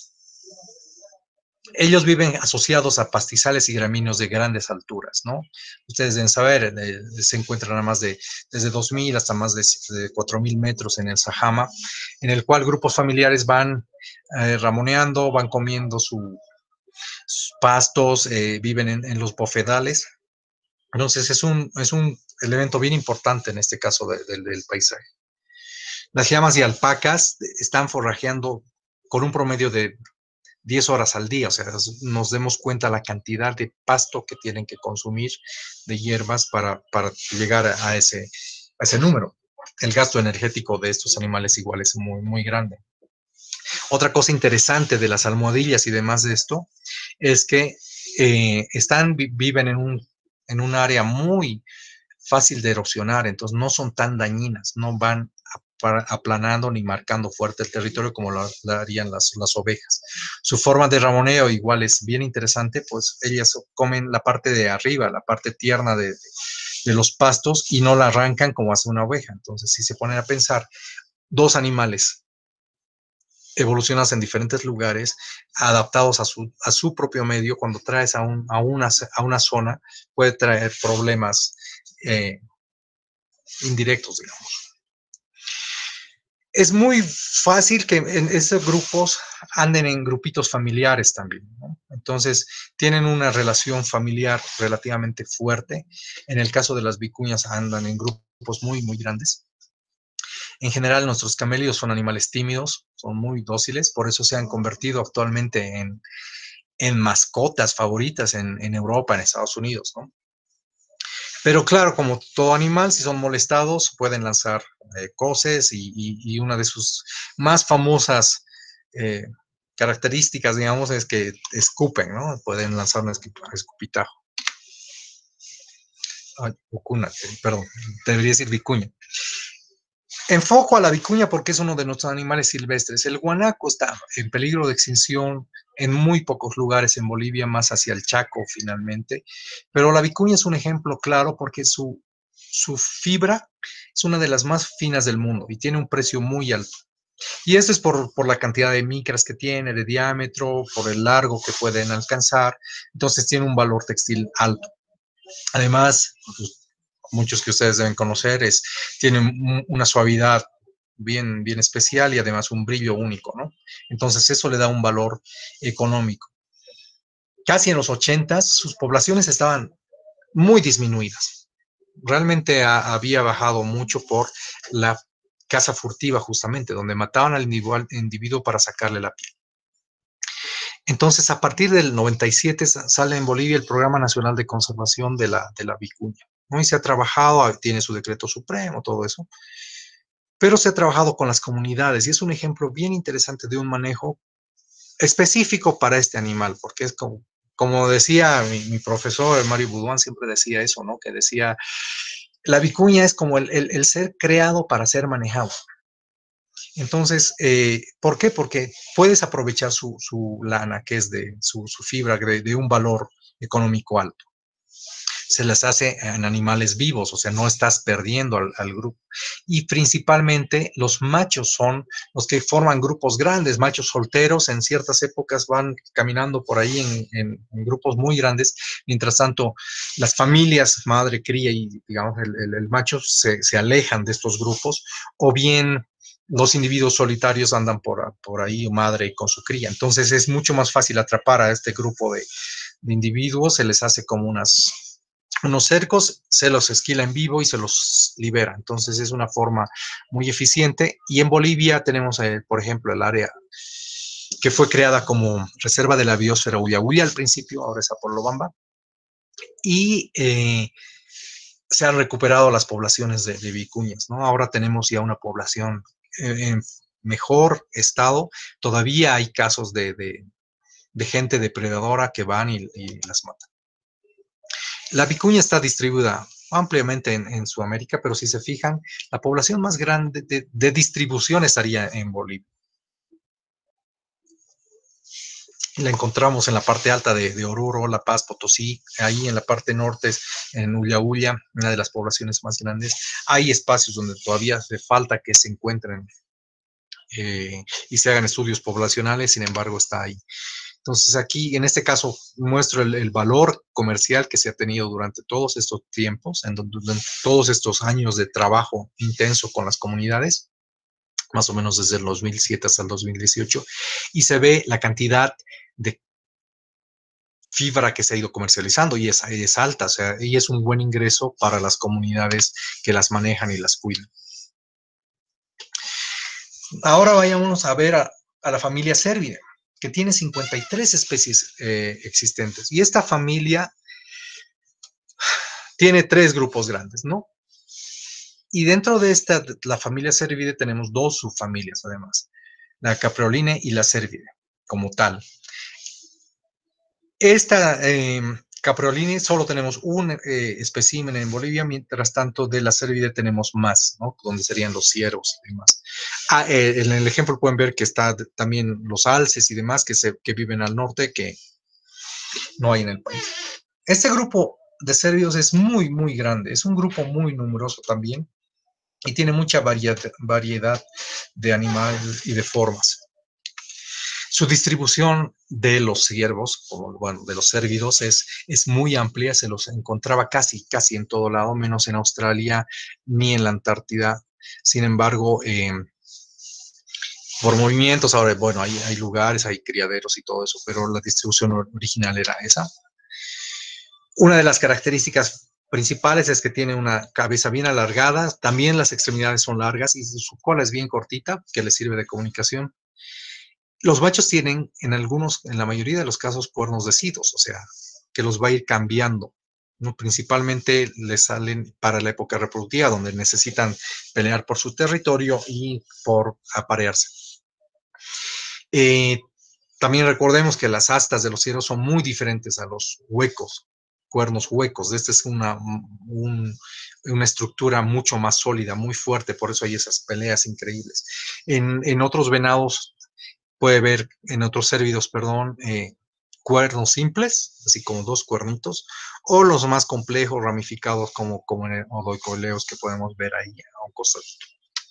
ellos viven asociados a pastizales y gramíneos de grandes alturas, ¿no? Ustedes deben saber, eh, se encuentran a más de, desde dos mil hasta más de, de cuatro mil metros en el Sajama, en el cual grupos familiares van eh, ramoneando, van comiendo su, sus pastos, eh, viven en, en los bofedales. Entonces es un, es un elemento bien importante en este caso de, de, del paisaje. Las llamas y alpacas están forrajeando con un promedio de diez horas al día, o sea, nos demos cuenta la cantidad de pasto que tienen que consumir de hierbas para, para llegar a ese, a ese número. El gasto energético de estos animales igual es muy, muy grande. Otra cosa interesante de las almohadillas y demás de esto es que eh, están, viven en un en un área muy fácil de erosionar, entonces no son tan dañinas, no van aplanando ni marcando fuerte el territorio como lo, lo harían las, las ovejas. Su forma de ramoneo igual es bien interesante, pues ellas comen la parte de arriba, la parte tierna de, de los pastos y no la arrancan como hace una oveja. Entonces, si se ponen a pensar, dos animales evolucionados en diferentes lugares, adaptados a su, a su propio medio, cuando traes a, un, a, una, a una zona, puede traer problemas eh, indirectos, digamos. Es muy fácil que en esos grupos anden en grupitos familiares también, ¿no? Entonces, tienen una relación familiar relativamente fuerte. En el caso de las vicuñas, andan en grupos muy, muy grandes. En general, nuestros camélidos son animales tímidos, son muy dóciles, por eso se han convertido actualmente en, en mascotas favoritas en, en Europa, en Estados Unidos, ¿no? Pero claro, como todo animal, si son molestados, pueden lanzar eh, coces y, y, y una de sus más famosas eh, características, digamos, es que escupen, ¿no? Pueden lanzar un escupitajo. Ay, ucuna, perdón, debería decir vicuña. Enfoco a la vicuña porque es uno de nuestros animales silvestres. El guanaco está en peligro de extinción en muy pocos lugares en Bolivia, más hacia el Chaco finalmente, pero la vicuña es un ejemplo claro porque su, su fibra es una de las más finas del mundo y tiene un precio muy alto. Y esto es por, por la cantidad de micras que tiene, de diámetro, por el largo que pueden alcanzar, entonces tiene un valor textil alto. Además, pues, muchos que ustedes deben conocer, es, tienen una suavidad bien, bien especial y además un brillo único, ¿no? Entonces eso le da un valor económico. Casi en los ochentas sus poblaciones estaban muy disminuidas. Realmente a, había bajado mucho por la caza furtiva justamente, donde mataban al individuo, individuo para sacarle la piel. Entonces, a partir del noventa y siete sale en Bolivia el Programa Nacional de Conservación de la, de la Vicuña, ¿no? Y se ha trabajado, tiene su decreto supremo, todo eso, pero se ha trabajado con las comunidades y es un ejemplo bien interesante de un manejo específico para este animal, porque es como, como decía mi, mi profesor, Mario Buduán, siempre decía eso, ¿no? Que decía, la vicuña es como el, el, el ser creado para ser manejado. Entonces, eh, ¿por qué? Porque puedes aprovechar su, su lana, que es de su, su fibra, de, de un valor económico alto. Se las hace en animales vivos, o sea, no estás perdiendo al, al grupo. Y principalmente los machos son los que forman grupos grandes, machos solteros en ciertas épocas van caminando por ahí en, en, en grupos muy grandes, mientras tanto las familias, madre, cría y digamos el, el, el macho se, se alejan de estos grupos, o bien los individuos solitarios andan por, por ahí, madre con su cría. Entonces es mucho más fácil atrapar a este grupo de, de individuos, se les hace como unas... unos cercos, se los esquila en vivo y se los libera. Entonces es una forma muy eficiente. Y en Bolivia tenemos, eh, por ejemplo, el área que fue creada como reserva de la biosfera Ullahuilla al principio, ahora es Apolobamba, y eh, se han recuperado las poblaciones de, de vicuñas, ¿no? Ahora tenemos ya una población eh, en mejor estado. Todavía hay casos de, de, de gente depredadora que van y, y las matan. La vicuña está distribuida ampliamente en, en Sudamérica, pero si se fijan, la población más grande de, de distribución estaría en Bolivia. La encontramos en la parte alta de, de Oruro, La Paz, Potosí, ahí en la parte norte, en Ullahuilla, una de las poblaciones más grandes. Hay espacios donde todavía hace falta que se encuentren eh, y se hagan estudios poblacionales, sin embargo está ahí. Entonces aquí, en este caso, muestro el, el valor comercial que se ha tenido durante todos estos tiempos, en donde, durante todos estos años de trabajo intenso con las comunidades, más o menos desde el dos mil siete hasta el dos mil dieciocho, y se ve la cantidad de fibra que se ha ido comercializando y es, es alta, o sea, y es un buen ingreso para las comunidades que las manejan y las cuidan. Ahora vayamos a ver a, a la familia Cervidae, que tiene cincuenta y tres especies eh, existentes. Y esta familia tiene tres grupos grandes, ¿no? Y dentro de esta, la familia Cervidae, tenemos dos subfamilias, además. La Capreolinae y la Cervidae, como tal. Esta eh, Capreolinae solo tenemos un eh, espécimen en Bolivia, mientras tanto de la Cervidae tenemos más, ¿no? Donde serían los ciervos y demás. Ah, eh, en el ejemplo pueden ver que está también los alces y demás que, se, que viven al norte, que no hay en el país. Este grupo de cervios es muy, muy grande, es un grupo muy numeroso también y tiene mucha variedad, variedad de animales y de formas. Su distribución de los ciervos, como, bueno, de los cérvidos, es, es muy amplia, se los encontraba casi, casi en todo lado, menos en Australia ni en la Antártida. Sin embargo, eh, por movimientos, ahora, bueno, hay, hay lugares, hay criaderos y todo eso, pero la distribución original era esa. Una de las características principales es que tiene una cabeza bien alargada, también las extremidades son largas y su cola es bien cortita, que le sirve de comunicación. Los machos tienen, en algunos, en la mayoría de los casos, cuernos decidos, o sea, que los va a ir cambiando, ¿no? Principalmente les salen para la época reproductiva, donde necesitan pelear por su territorio y por aparearse. Eh, también recordemos que las astas de los ciervos son muy diferentes a los huecos, cuernos huecos. Esta es una, un, una estructura mucho más sólida, muy fuerte, por eso hay esas peleas increíbles. En, en otros venados, puede ver, en otros cérvidos, perdón, eh, cuernos simples, así como dos cuernitos, o los más complejos, ramificados, como, como en el odoicoleos que podemos ver ahí a un costadito.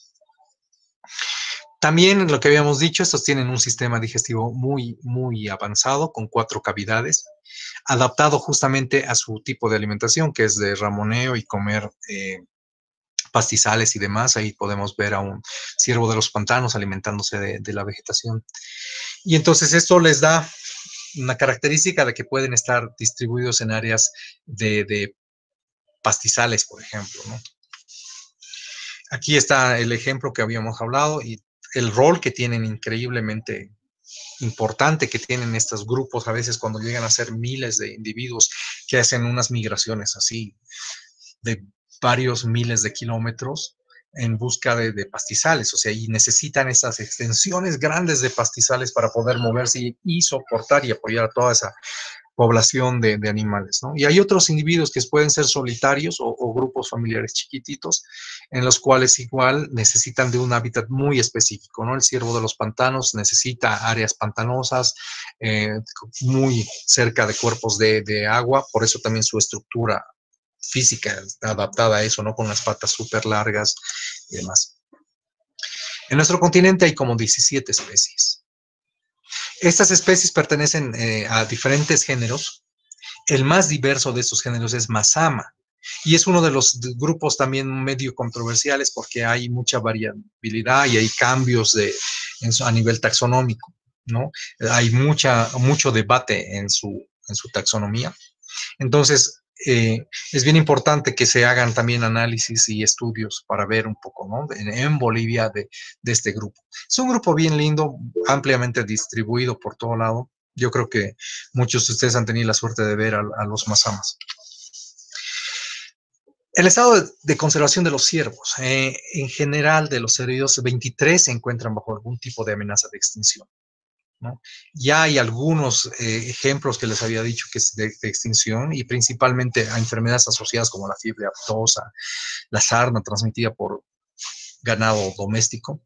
También, lo que habíamos dicho, estos tienen un sistema digestivo muy, muy avanzado, con cuatro cavidades, adaptado justamente a su tipo de alimentación, que es de ramoneo y comer eh, pastizales y demás. Ahí podemos ver a un ciervo de los pantanos alimentándose de, de la vegetación. Y entonces esto les da una característica de que pueden estar distribuidos en áreas de, de pastizales, por ejemplo, ¿no? Aquí está el ejemplo que habíamos hablado y el rol que tienen increíblemente importante que tienen estos grupos a veces cuando llegan a ser miles de individuos que hacen unas migraciones así de varios miles de kilómetros en busca de, de pastizales, o sea, y necesitan esas extensiones grandes de pastizales para poder moverse y, y soportar y apoyar a toda esa población de, de animales, ¿no? Y hay otros individuos que pueden ser solitarios o, o grupos familiares chiquititos, en los cuales igual necesitan de un hábitat muy específico, ¿no? El ciervo de los pantanos necesita áreas pantanosas, eh, muy cerca de cuerpos de, de agua, por eso también su estructura física está adaptada a eso, ¿no? Con las patas súper largas y demás. En nuestro continente hay como diecisiete especies. Estas especies pertenecen eh, a diferentes géneros. El más diverso de estos géneros es Mazama, y es uno de los grupos también medio controversiales porque hay mucha variabilidad y hay cambios de, en su, a nivel taxonómico, ¿no? Hay mucha, mucho debate en su, en su taxonomía. Entonces, eh, es bien importante que se hagan también análisis y estudios para ver un poco, ¿no? En, en Bolivia de, de este grupo. Es un grupo bien lindo, ampliamente distribuido por todo lado. Yo creo que muchos de ustedes han tenido la suerte de ver a, a los mazamas. El estado de, de conservación de los ciervos. Eh, en general, de los ciervos, veintitrés se encuentran bajo algún tipo de amenaza de extinción, ¿no? Ya hay algunos eh, ejemplos que les había dicho que es de, de extinción, y principalmente a enfermedades asociadas como la fiebre aftosa, la sarna transmitida por ganado doméstico.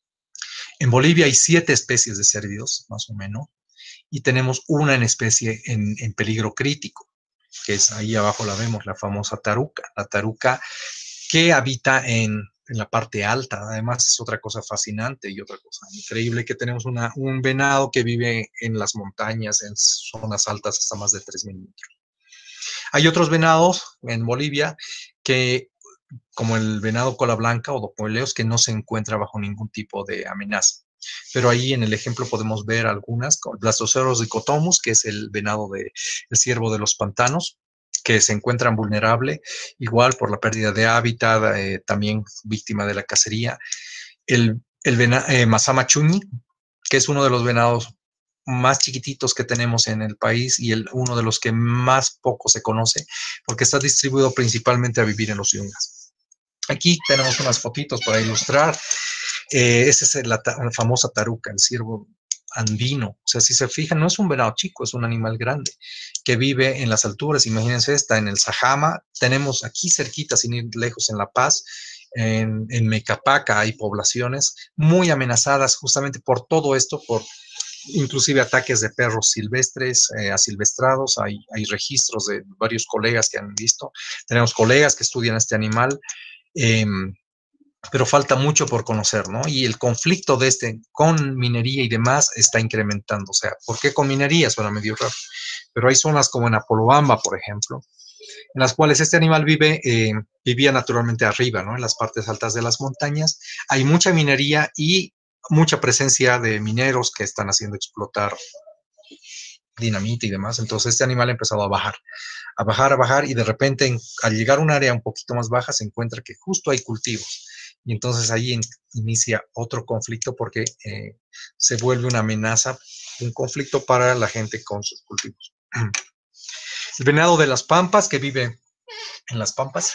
En Bolivia hay siete especies de cérvidos, más o menos, y tenemos una en especie en, en peligro crítico, que es ahí abajo la vemos, la famosa taruca, la taruca que habita en, en la parte alta. Además es otra cosa fascinante y otra cosa increíble, que tenemos una, un venado que vive en las montañas, en zonas altas hasta más de tres mil metros. Hay otros venados en Bolivia que, como el venado cola blanca o dopoeleos, que no se encuentra bajo ningún tipo de amenaza. Pero ahí en el ejemplo podemos ver algunas, como el Blastoceros dicotomus, que es el venado de, el ciervo de los pantanos, que se encuentran vulnerable, igual por la pérdida de hábitat, eh, también víctima de la cacería. El, el vena, eh, Mazama chuñi, que es uno de los venados más chiquititos que tenemos en el país y el, uno de los que más poco se conoce, porque está distribuido principalmente a vivir en los yungas. Aquí tenemos unas fotitos para ilustrar. Eh, esa es la, la famosa taruca, el ciervo andino. O sea, si se fijan, no es un venado chico, es un animal grande que vive en las alturas. Imagínense, está en el Sajama. Tenemos aquí cerquita, sin ir lejos, en La Paz, en, en Mecapaca hay poblaciones muy amenazadas justamente por todo esto, por inclusive ataques de perros silvestres, eh, asilvestrados. Hay, hay registros de varios colegas que han visto. Tenemos colegas que estudian este animal. Eh, pero falta mucho por conocer, ¿no? Y el conflicto de este con minería y demás está incrementando. O sea, ¿por qué con minería? Suena medio raro. Pero hay zonas como en Apolobamba, por ejemplo, en las cuales este animal vive, eh, vivía naturalmente arriba, ¿no? En las partes altas de las montañas. Hay mucha minería y mucha presencia de mineros que están haciendo explotar dinamita y demás. Entonces este animal ha empezado a bajar, a bajar, a bajar, y de repente, en, al llegar a un área un poquito más baja, se encuentra que justo hay cultivos. Y entonces ahí in, inicia otro conflicto porque eh, se vuelve una amenaza, un conflicto para la gente con sus cultivos. El venado de las pampas, que vive en las pampas,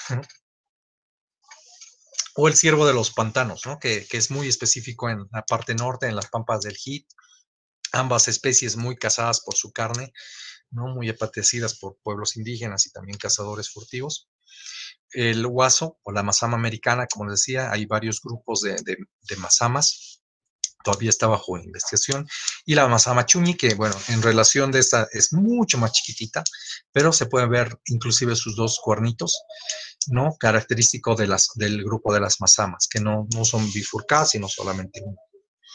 o el ciervo de los pantanos, ¿no? que, que es muy específico en la parte norte, en las pampas del Jit. Ambas especies muy cazadas por su carne, ¿no? Muy apetecidas por pueblos indígenas y también cazadores furtivos. El huaso o la mazama americana, como les decía, hay varios grupos de, de, de mazamas, todavía está bajo investigación. Y la mazama chuñi, que bueno, en relación de esta es mucho más chiquitita, pero se pueden ver inclusive sus dos cuernitos, ¿no? Característico de las, del grupo de las mazamas, que no, no son bifurcadas, sino solamente uno.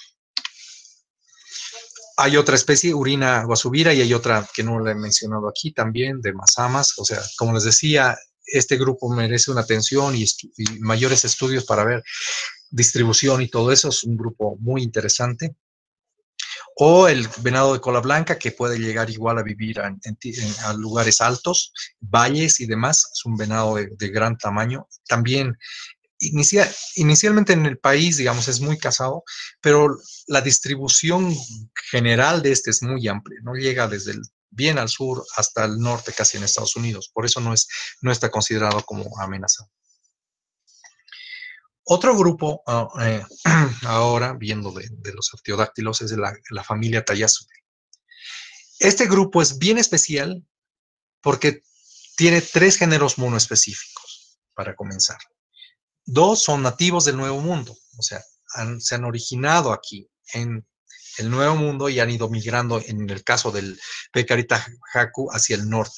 Hay otra especie, Urina guasubira, y hay otra que no la he mencionado aquí también, de mazamas. O sea, como les decía, este grupo merece una atención y, estu y mayores estudios para ver distribución y todo eso. Es un grupo muy interesante. O el venado de cola blanca, que puede llegar igual a vivir en, en, en, a lugares altos, valles y demás. Es un venado de, de gran tamaño. También Inicia, inicialmente en el país, digamos, es muy cazado, pero la distribución general de este es muy amplia, no llega desde el bien al sur hasta el norte, casi en Estados Unidos. Por eso no, es, no está considerado como amenazado. Otro grupo, uh, eh, ahora viendo de, de los artiodáctilos, es de la, la familia Tayasute. Este grupo es bien especial porque tiene tres géneros monoespecíficos, para comenzar. Dos son nativos del Nuevo Mundo, o sea, han, se han originado aquí en el Nuevo Mundo y han ido migrando, en el caso del Pecarita jacu, hacia el norte.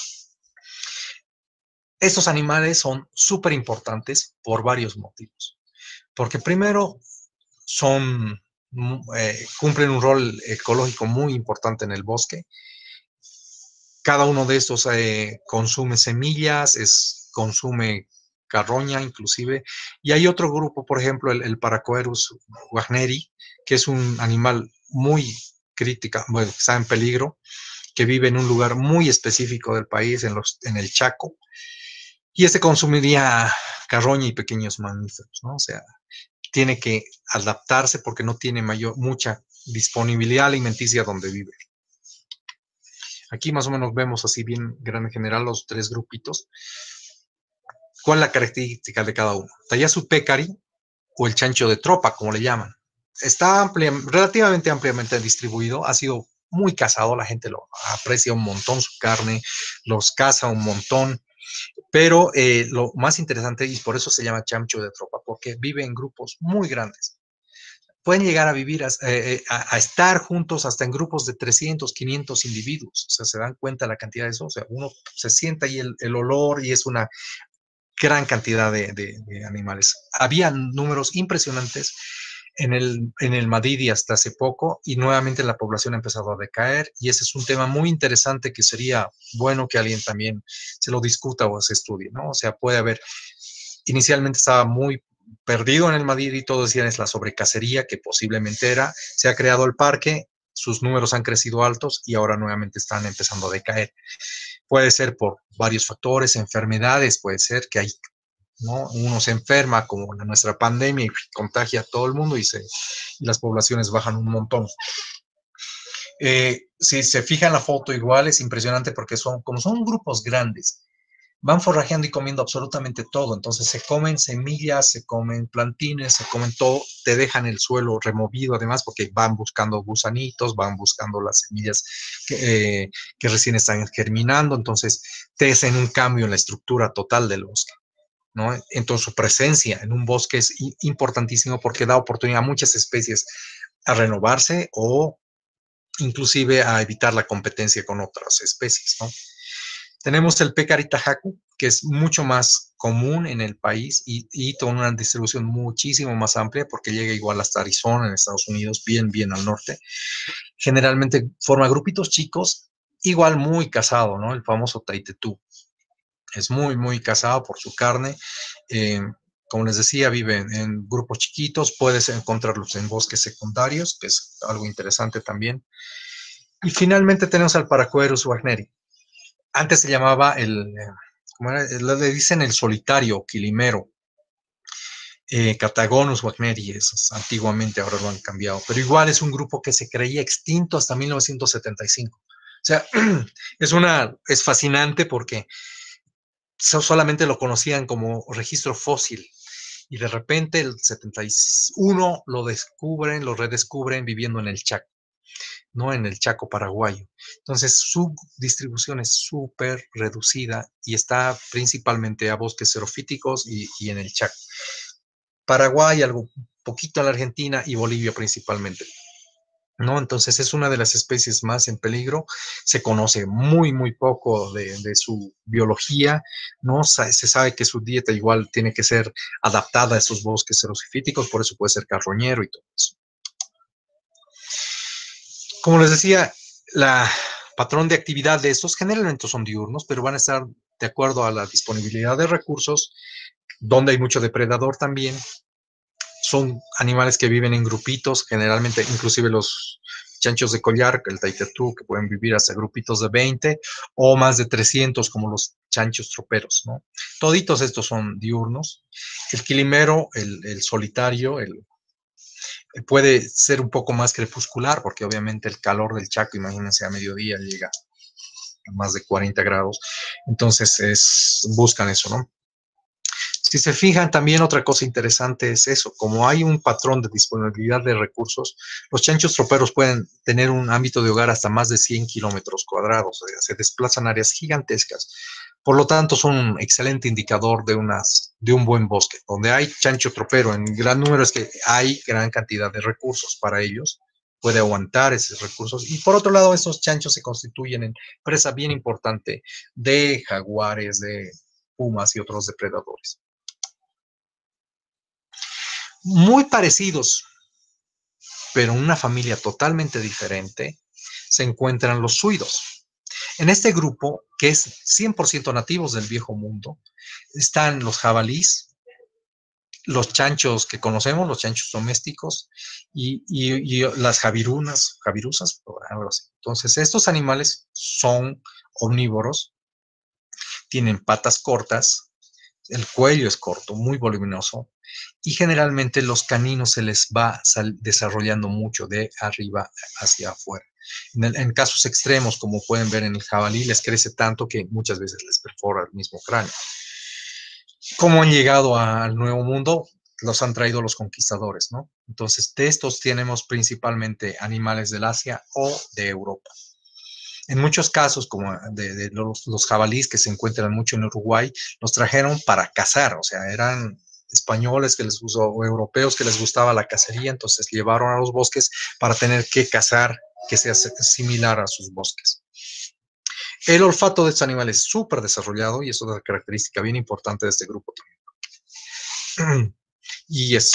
Estos animales son súper importantes por varios motivos. Porque primero, son, eh, cumplen un rol ecológico muy importante en el bosque. Cada uno de estos eh, consume semillas, es, consume carroña inclusive. Y hay otro grupo, por ejemplo, el, el Paracoerus wagneri, que es un animal muy crítica, bueno, está en peligro, que vive en un lugar muy específico del país, en, los, en el Chaco. Y este consumiría carroña y pequeños mamíferos, ¿no? O sea, tiene que adaptarse porque no tiene mayor, mucha disponibilidad alimenticia donde vive. Aquí más o menos vemos así bien grande en general los tres grupitos. ¿Cuál es la característica de cada uno? Tayasu pecari, o el chancho de tropa, como le llaman. Está amplia, relativamente ampliamente distribuido, ha sido muy cazado, la gente lo aprecia un montón su carne, los caza un montón, pero eh, lo más interesante, y por eso se llama chancho de tropa, porque vive en grupos muy grandes. Pueden llegar a vivir, a, eh, a, a estar juntos hasta en grupos de trescientos, quinientos individuos. O sea, se dan cuenta la cantidad de eso. O sea, uno se siente ahí el, el olor y es una gran cantidad de, de, de animales. Había números impresionantes en el, en el Madidi hasta hace poco y nuevamente la población ha empezado a decaer y ese es un tema muy interesante que sería bueno que alguien también se lo discuta o se estudie, ¿no? O sea, puede haber, inicialmente estaba muy perdido en el Madidi, todos decían es la sobrecacería, que posiblemente era, se ha creado el parque, sus números han crecido altos y ahora nuevamente están empezando a decaer. Puede ser por varios factores, enfermedades, puede ser que hay, ¿no? Uno se enferma, como en nuestra pandemia, y contagia a todo el mundo y, se, y las poblaciones bajan un montón. Eh, si se fija en la foto igual, es impresionante porque son, como son grupos grandes, van forrajeando y comiendo absolutamente todo. Entonces se comen semillas, se comen plantines, se comen todo, te dejan el suelo removido además porque van buscando gusanitos, van buscando las semillas que, eh, que recién están germinando. Entonces te hacen un cambio en la estructura total del bosque, ¿no? Entonces su presencia en un bosque es importantísimo porque da oportunidad a muchas especies a renovarse o inclusive a evitar la competencia con otras especies, ¿no? Tenemos el Pecarita jacu, que es mucho más común en el país y, y con una distribución muchísimo más amplia porque llega igual hasta Arizona, en Estados Unidos, bien, bien al norte. Generalmente forma grupitos chicos, igual muy cazado, ¿no? El famoso taitetú. Es muy, muy cazado por su carne. Eh, como les decía, vive en, en grupos chiquitos, puedes encontrarlos en bosques secundarios, que es algo interesante también. Y finalmente tenemos al Paracoerus wagneri. Antes se llamaba el, ¿cómo era? Le dicen el solitario, quilimero, eh, Catagonus wagneri, esos, antiguamente, ahora lo han cambiado, pero igual es un grupo que se creía extinto hasta mil novecientos setenta y cinco. O sea, es, una, es fascinante porque solamente lo conocían como registro fósil y de repente el setenta y uno lo descubren, lo redescubren viviendo en el Chaco, ¿no? En el Chaco paraguayo. Entonces su distribución es súper reducida y está principalmente a bosques xerofíticos y, y en el Chaco. Paraguay, algo poquito en la Argentina y Bolivia principalmente, ¿no? Entonces es una de las especies más en peligro, se conoce muy, muy poco de, de su biología, ¿no? Se sabe que su dieta igual tiene que ser adaptada a esos bosques xerofíticos, por eso puede ser carroñero y todo eso. Como les decía, la patrón de actividad de estos generalmente son diurnos, pero van a estar de acuerdo a la disponibilidad de recursos, donde hay mucho depredador también. Son animales que viven en grupitos, generalmente inclusive los chanchos de collar, el taitetú, que pueden vivir hasta grupitos de veinte o más de trescientos como los chanchos troperos, ¿no? Toditos estos son diurnos. El quilimero, el, el solitario, el, puede ser un poco más crepuscular porque obviamente el calor del Chaco, imagínense, a mediodía llega a más de cuarenta grados. Entonces es, buscan eso, ¿no? Si se fijan, también otra cosa interesante es eso, como hay un patrón de disponibilidad de recursos, los chanchos troperos pueden tener un ámbito de hogar hasta más de cien kilómetros cuadrados, o sea, se desplazan áreas gigantescas. Por lo tanto, son un excelente indicador de, unas, de un buen bosque. Donde hay chancho tropero en gran número es que hay gran cantidad de recursos para ellos, puede aguantar esos recursos. Y por otro lado, esos chanchos se constituyen en presa bien importante de jaguares, de pumas y otros depredadores. Muy parecidos, pero en una familia totalmente diferente, se encuentran los suidos. En este grupo, que es cien por ciento nativos del viejo mundo, están los jabalís, los chanchos que conocemos, los chanchos domésticos, y, y, y las javirunas, javirusas, algo así. Entonces, estos animales son omnívoros, tienen patas cortas, el cuello es corto, muy voluminoso, y generalmente los caninos se les va desarrollando mucho de arriba hacia afuera. En, el, en casos extremos, como pueden ver en el jabalí, les crece tanto que muchas veces les perfora el mismo cráneo. ¿Cómo han llegado al Nuevo Mundo? Los han traído los conquistadores, ¿no? Entonces, de estos tenemos principalmente animales del Asia o de Europa. En muchos casos, como de, de los, los jabalíes que se encuentran mucho en Uruguay, los trajeron para cazar, o sea, eran españoles que les gustó, o europeos que les gustaba la cacería, entonces llevaron a los bosques para tener que cazar que sea similar a sus bosques. El olfato de estos animales es súper desarrollado y es otra característica bien importante de este grupo también. Y eso.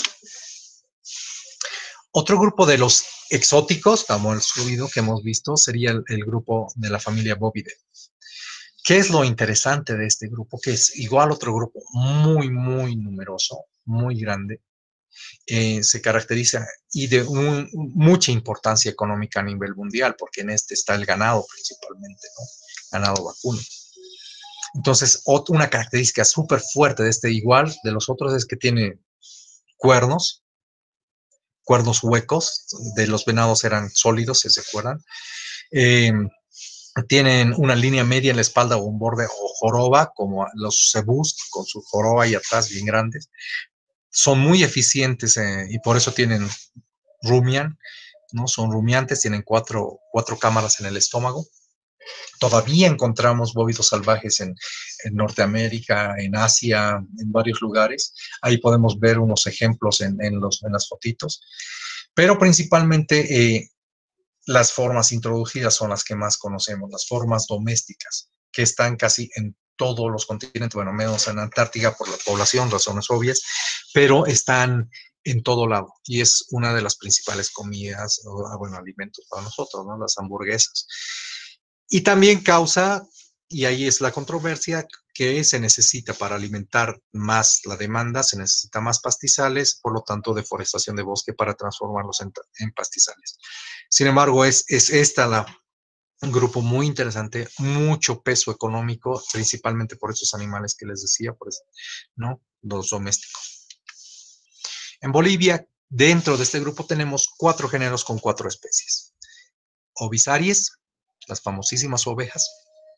Otro grupo de los exóticos, como el fluido que hemos visto, sería el, el grupo de la familia Bovidae. ¿Qué es lo interesante de este grupo? Que es igual otro grupo muy, muy numeroso, muy grande. Eh, se caracteriza y de un, mucha importancia económica a nivel mundial, porque en este está el ganado principalmente, ¿no? Ganado vacuno. Entonces, una característica súper fuerte de este igual de los otros es que tiene cuernos, cuernos huecos, de los venados eran sólidos, si se acuerdan. Eh, tienen una línea media en la espalda o un borde o joroba, como los cebús, con su joroba y atrás bien grandes. Son muy eficientes eh, y por eso tienen rumian, ¿no? Son rumiantes, tienen cuatro, cuatro cámaras en el estómago. Todavía encontramos bóvidos salvajes en, en Norteamérica, en Asia, en varios lugares. Ahí podemos ver unos ejemplos en, en, los, en las fotitos. Pero principalmente eh, las formas introducidas son las que más conocemos, las formas domésticas, que están casi en todos los continentes, bueno, menos en Antártica por la población, razones obvias, pero están en todo lado y es una de las principales comidas, bueno, alimentos para nosotros, ¿no? Las hamburguesas. Y también causa, y ahí es la controversia, que se necesita para alimentar más la demanda, se necesita más pastizales, por lo tanto deforestación de bosque para transformarlos en, en pastizales. Sin embargo, es, es esta la, un grupo muy interesante, mucho peso económico, principalmente por esos animales que les decía, por eso, ¿no? Los domésticos. En Bolivia, dentro de este grupo tenemos cuatro géneros con cuatro especies. Ovisaries, las famosísimas ovejas.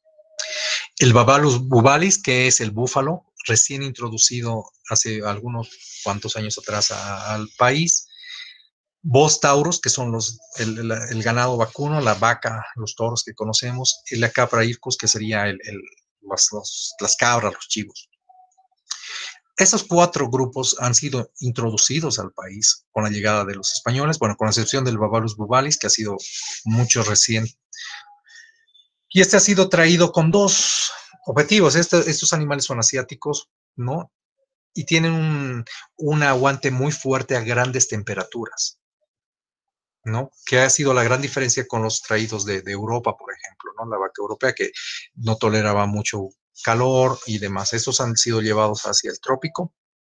El Babalus bubalis, que es el búfalo, recién introducido hace algunos cuantos años atrás a, al país. Bos taurus, que son los, el, el, el ganado vacuno, la vaca, los toros que conocemos, y la capra hircus, que sería el, el, los, los, las cabras, los chivos. Esos cuatro grupos han sido introducidos al país con la llegada de los españoles, bueno, con la excepción del Babalus bubalis, que ha sido mucho recién. Y este ha sido traído con dos objetivos. Este, estos animales son asiáticos, ¿no? Y tienen un, un aguante muy fuerte a grandes temperaturas, ¿no? Que ha sido la gran diferencia con los traídos de, de Europa, por ejemplo, ¿no? La vaca europea que no toleraba mucho calor y demás. Estos han sido llevados hacia el trópico.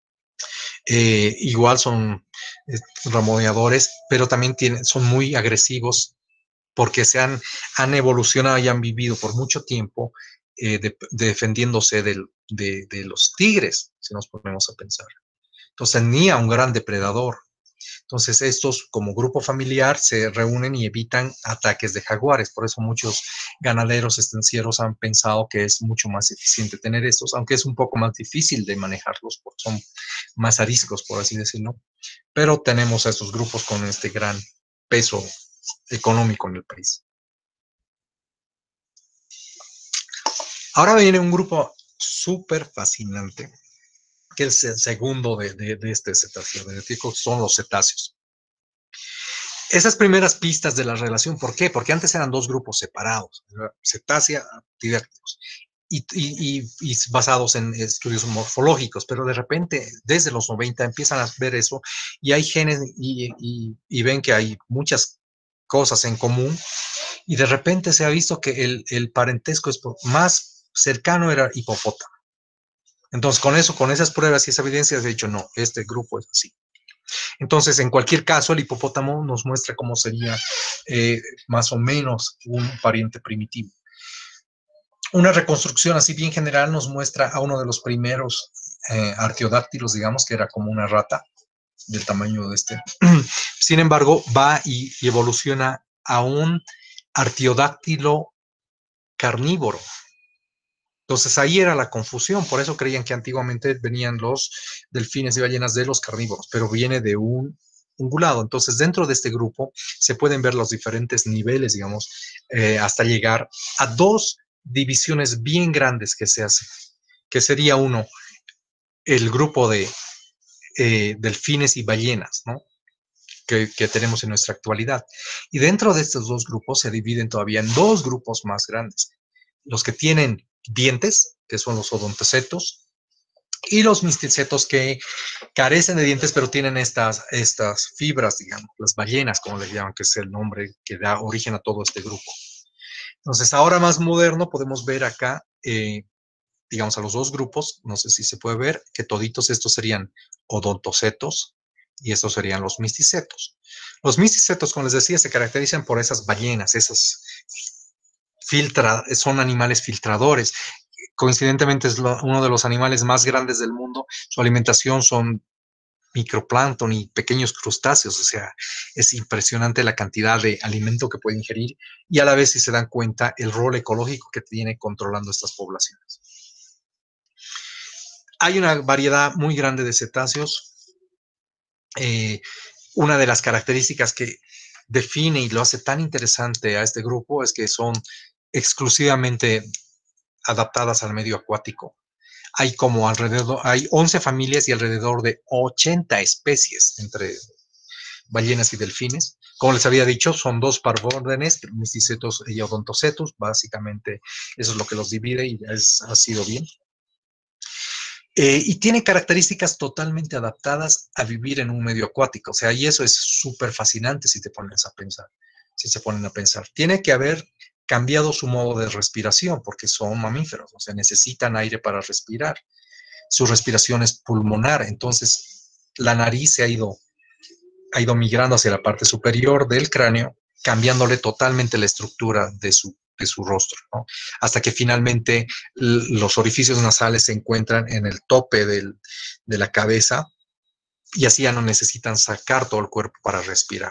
Eh, igual son eh, ramoneadores, pero también tienen, son muy agresivos porque se han, han evolucionado y han vivido por mucho tiempo eh, de, de defendiéndose del, de, de los tigres, si nos ponemos a pensar. Entonces tenía un gran depredador. Entonces, estos como grupo familiar se reúnen y evitan ataques de jaguares. Por eso muchos ganaderos estancieros han pensado que es mucho más eficiente tener estos, aunque es un poco más difícil de manejarlos porque son más ariscos, por así decirlo. Pero tenemos a estos grupos con este gran peso económico en el país. Ahora viene un grupo súper fascinante, que es el segundo de, de, de este cetáceo, de son los cetáceos. Esas primeras pistas de la relación, ¿por qué? Porque antes eran dos grupos separados, cetácea, didacticos, y, y, y, y basados en estudios morfológicos, pero de repente, desde los noventa, empiezan a ver eso, y hay genes, y, y, y ven que hay muchas cosas en común, y de repente se ha visto que el, el parentesco es más cercano era hipopótamo. Entonces, con eso, con esas pruebas y esa evidencia, se ha dicho, no, este grupo es así. Entonces, en cualquier caso, el hipopótamo nos muestra cómo sería eh, más o menos un pariente primitivo. Una reconstrucción así bien general nos muestra a uno de los primeros eh, arqueodáctilos, digamos, que era como una rata del tamaño de este. Sin embargo, va y, y evoluciona a un arqueodáctilo carnívoro. Entonces ahí era la confusión, por eso creían que antiguamente venían los delfines y ballenas de los carnívoros, pero viene de un ungulado. Entonces dentro de este grupo se pueden ver los diferentes niveles, digamos, eh, hasta llegar a dos divisiones bien grandes que se hacen, que sería uno, el grupo de eh, delfines y ballenas, ¿no? Que, que tenemos en nuestra actualidad. Y dentro de estos dos grupos se dividen todavía en dos grupos más grandes, los que tienen dientes, que son los odontocetos, y los misticetos que carecen de dientes, pero tienen estas, estas fibras, digamos, las ballenas, como les llaman, que es el nombre que da origen a todo este grupo. Entonces, ahora más moderno, podemos ver acá, eh, digamos, a los dos grupos, no sé si se puede ver, que toditos estos serían odontocetos, y estos serían los misticetos. Los misticetos, como les decía, se caracterizan por esas ballenas, esas filtra, son animales filtradores. Coincidentemente es lo, uno de los animales más grandes del mundo. Su alimentación son microplancton y pequeños crustáceos, o sea, es impresionante la cantidad de alimento que puede ingerir y a la vez, si se dan cuenta, el rol ecológico que tiene controlando estas poblaciones. Hay una variedad muy grande de cetáceos. Eh, una de las características que define y lo hace tan interesante a este grupo es que son exclusivamente adaptadas al medio acuático. Hay como alrededor, hay once familias y alrededor de ochenta especies entre ballenas y delfines. Como les había dicho, son dos parvórdenes, misticetos y odontocetos. Básicamente eso es lo que los divide y es, ha sido bien. Eh, y tiene características totalmente adaptadas a vivir en un medio acuático. O sea, y eso es súper fascinante si te pones a pensar, si se ponen a pensar. Tiene que haber cambiado su modo de respiración porque son mamíferos, o sea, necesitan aire para respirar. Su respiración es pulmonar, entonces la nariz se ha ido, ha ido migrando hacia la parte superior del cráneo, cambiándole totalmente la estructura de su de su rostro, ¿no? Hasta que finalmente los orificios nasales se encuentran en el tope del, de la cabeza y así ya no necesitan sacar todo el cuerpo para respirar.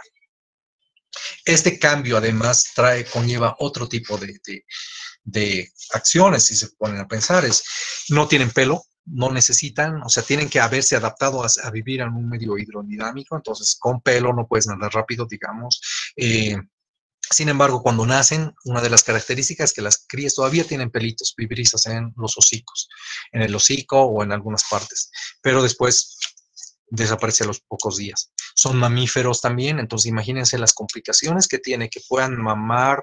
Este cambio además trae, conlleva otro tipo de, de, de acciones, si se ponen a pensar, es no tienen pelo, no necesitan, o sea, tienen que haberse adaptado a, a vivir en un medio hidrodinámico, entonces con pelo no puedes nadar rápido, digamos. Eh, Sin embargo, cuando nacen, una de las características es que las crías todavía tienen pelitos, vibrisas en los hocicos, en el hocico o en algunas partes, pero después desaparece a los pocos días. Son mamíferos también, entonces imagínense las complicaciones que tiene que puedan mamar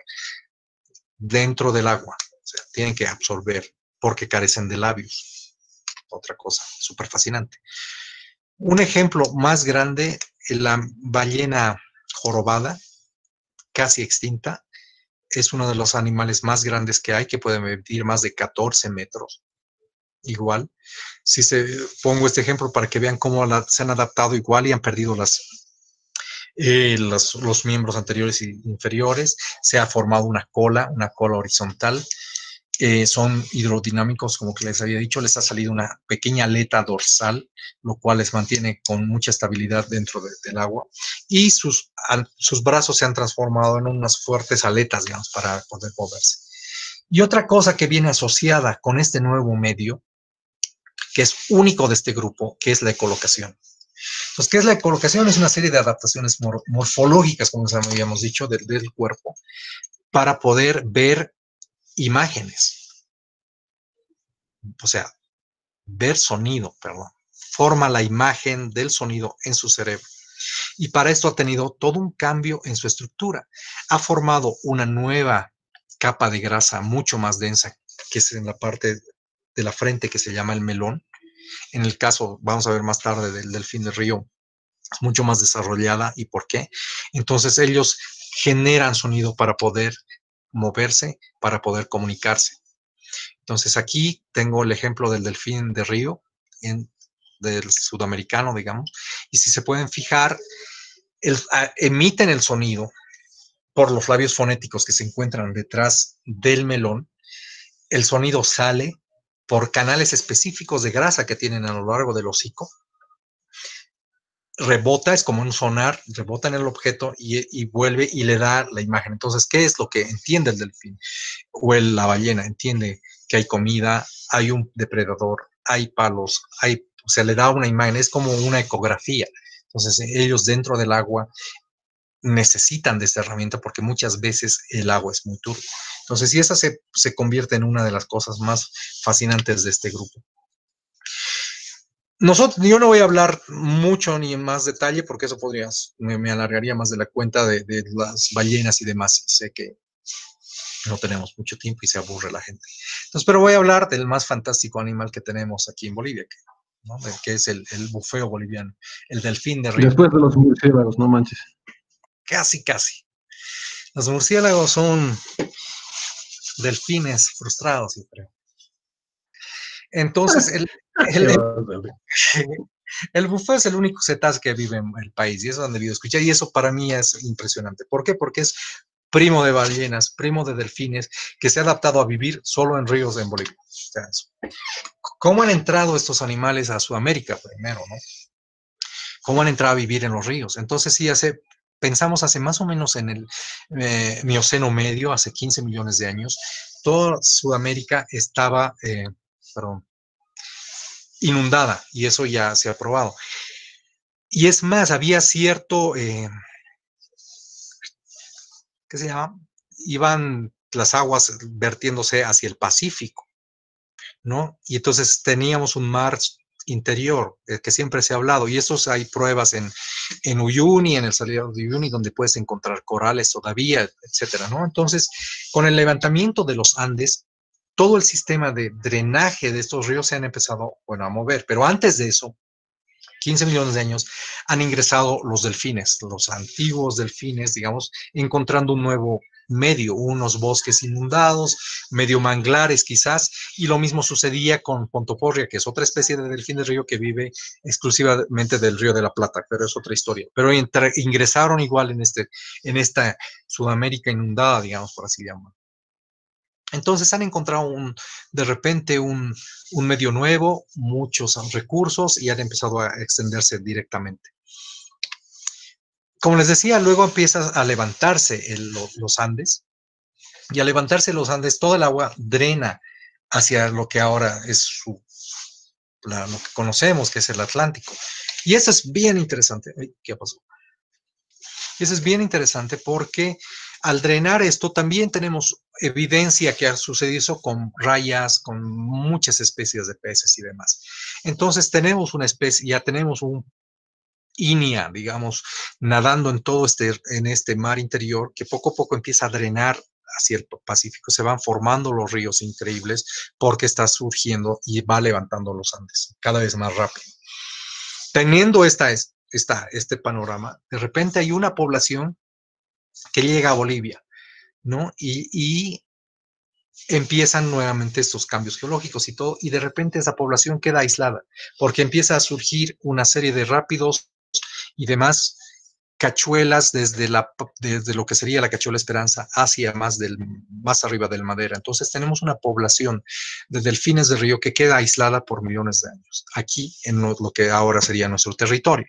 dentro del agua. O sea, tienen que absorber porque carecen de labios. Otra cosa súper fascinante. Un ejemplo más grande, la ballena jorobada, casi extinta, es uno de los animales más grandes que hay, que puede medir más de catorce metros. Igual, si se pongo este ejemplo para que vean cómo la, se han adaptado igual y han perdido las, eh, los, los miembros anteriores e inferiores, se ha formado una cola, una cola horizontal. Eh, son hidrodinámicos, como que les había dicho, les ha salido una pequeña aleta dorsal, lo cual les mantiene con mucha estabilidad dentro de, del agua, y sus, a, sus brazos se han transformado en unas fuertes aletas, digamos, para poder moverse. Y otra cosa que viene asociada con este nuevo medio, que es único de este grupo, que es la ecolocación. Entonces, ¿qué es la ecolocación? Es una serie de adaptaciones mor morfológicas, como habíamos dicho, del, del cuerpo, para poder ver imágenes, o sea, ver sonido, perdón, forma la imagen del sonido en su cerebro. Y para esto ha tenido todo un cambio en su estructura. Ha formado una nueva capa de grasa mucho más densa, que es en la parte de la frente, que se llama el melón. En el caso, vamos a ver más tarde, del delfín de río, es mucho más desarrollada. ¿Y por qué? Entonces ellos generan sonido para poder moverse, para poder comunicarse. Entonces aquí tengo el ejemplo del delfín de río, en, del sudamericano, digamos, y si se pueden fijar, el, a, emiten el sonido por los labios fonéticos que se encuentran detrás del melón. El sonido sale por canales específicos de grasa que tienen a lo largo del hocico, rebota, es como un sonar, rebota en el objeto y, y vuelve y le da la imagen. Entonces, ¿qué es lo que entiende el delfín? O el, la ballena entiende que hay comida, hay un depredador, hay palos, hay, o sea, le da una imagen, es como una ecografía. Entonces, ellos dentro del agua necesitan de esta herramienta porque muchas veces el agua es muy turbia. Entonces, y esa se, se convierte en una de las cosas más fascinantes de este grupo. Nosotros, yo no voy a hablar mucho ni en más detalle porque eso podría, me, me alargaría más de la cuenta de, de las ballenas y demás. Sé que no tenemos mucho tiempo y se aburre la gente. Entonces, pero voy a hablar del más fantástico animal que tenemos aquí en Bolivia, que, ¿no? que es el, el bufeo boliviano, el delfín de río. Después de los murciélagos, no manches. Casi, casi. Los murciélagos son delfines frustrados, yo creo. Entonces, el, el, el, el bufeo es el único cetáceo que vive en el país, y eso han debido escuchar, y eso para mí es impresionante. ¿Por qué? Porque es primo de ballenas, primo de delfines, que se ha adaptado a vivir solo en ríos en Bolivia. O sea, ¿cómo han entrado estos animales a Sudamérica primero, no? ¿Cómo han entrado a vivir en los ríos? Entonces, sí, hace, pensamos hace más o menos en el eh, Mioceno medio, hace quince millones de años, toda Sudamérica estaba... Eh, perdón, inundada, y eso ya se ha probado. Y es más, había cierto, eh, ¿qué se llama? Iban las aguas vertiéndose hacia el Pacífico, ¿no? Y entonces teníamos un mar interior, eh, que siempre se ha hablado, y estos hay pruebas en, en Uyuni, en el Salar de Uyuni, donde puedes encontrar corales todavía, etcétera, ¿no? Entonces, con el levantamiento de los Andes, todo el sistema de drenaje de estos ríos se han empezado, bueno, a mover. Pero antes de eso, quince millones de años, han ingresado los delfines, los antiguos delfines, digamos, encontrando un nuevo medio, unos bosques inundados, medio manglares quizás, y lo mismo sucedía con Pontoporria, que es otra especie de delfín de río que vive exclusivamente del Río de la Plata, pero es otra historia. Pero entre, ingresaron igual en, este, en esta Sudamérica inundada, digamos, por así llamarlo. Entonces han encontrado un, de repente un, un medio nuevo, muchos recursos, y han empezado a extenderse directamente. Como les decía, luego empieza a levantarse el, los Andes, y al levantarse los Andes, toda el agua drena hacia lo que ahora es su, la, lo que conocemos, que es el Atlántico. Y eso es bien interesante. Ay, ¿qué pasó? Eso es bien interesante porque al drenar esto también tenemos evidencia que ha sucedido eso con rayas, con muchas especies de peces y demás. Entonces tenemos una especie, ya tenemos un inia, digamos, nadando en todo este, en este mar interior, que poco a poco empieza a drenar hacia el Pacífico. Se van formando los ríos increíbles porque está surgiendo y va levantando los Andes cada vez más rápido. Teniendo esta, esta, este panorama, de repente hay una población que llega a Bolivia, ¿no? Y, y empiezan nuevamente estos cambios geológicos y todo, y de repente esa población queda aislada, porque empieza a surgir una serie de rápidos y demás cachuelas desde, la, desde lo que sería la Cachuela Esperanza hacia más, del, más arriba del Madera. Entonces tenemos una población de delfines de río que queda aislada por millones de años, aquí en lo, lo que ahora sería nuestro territorio.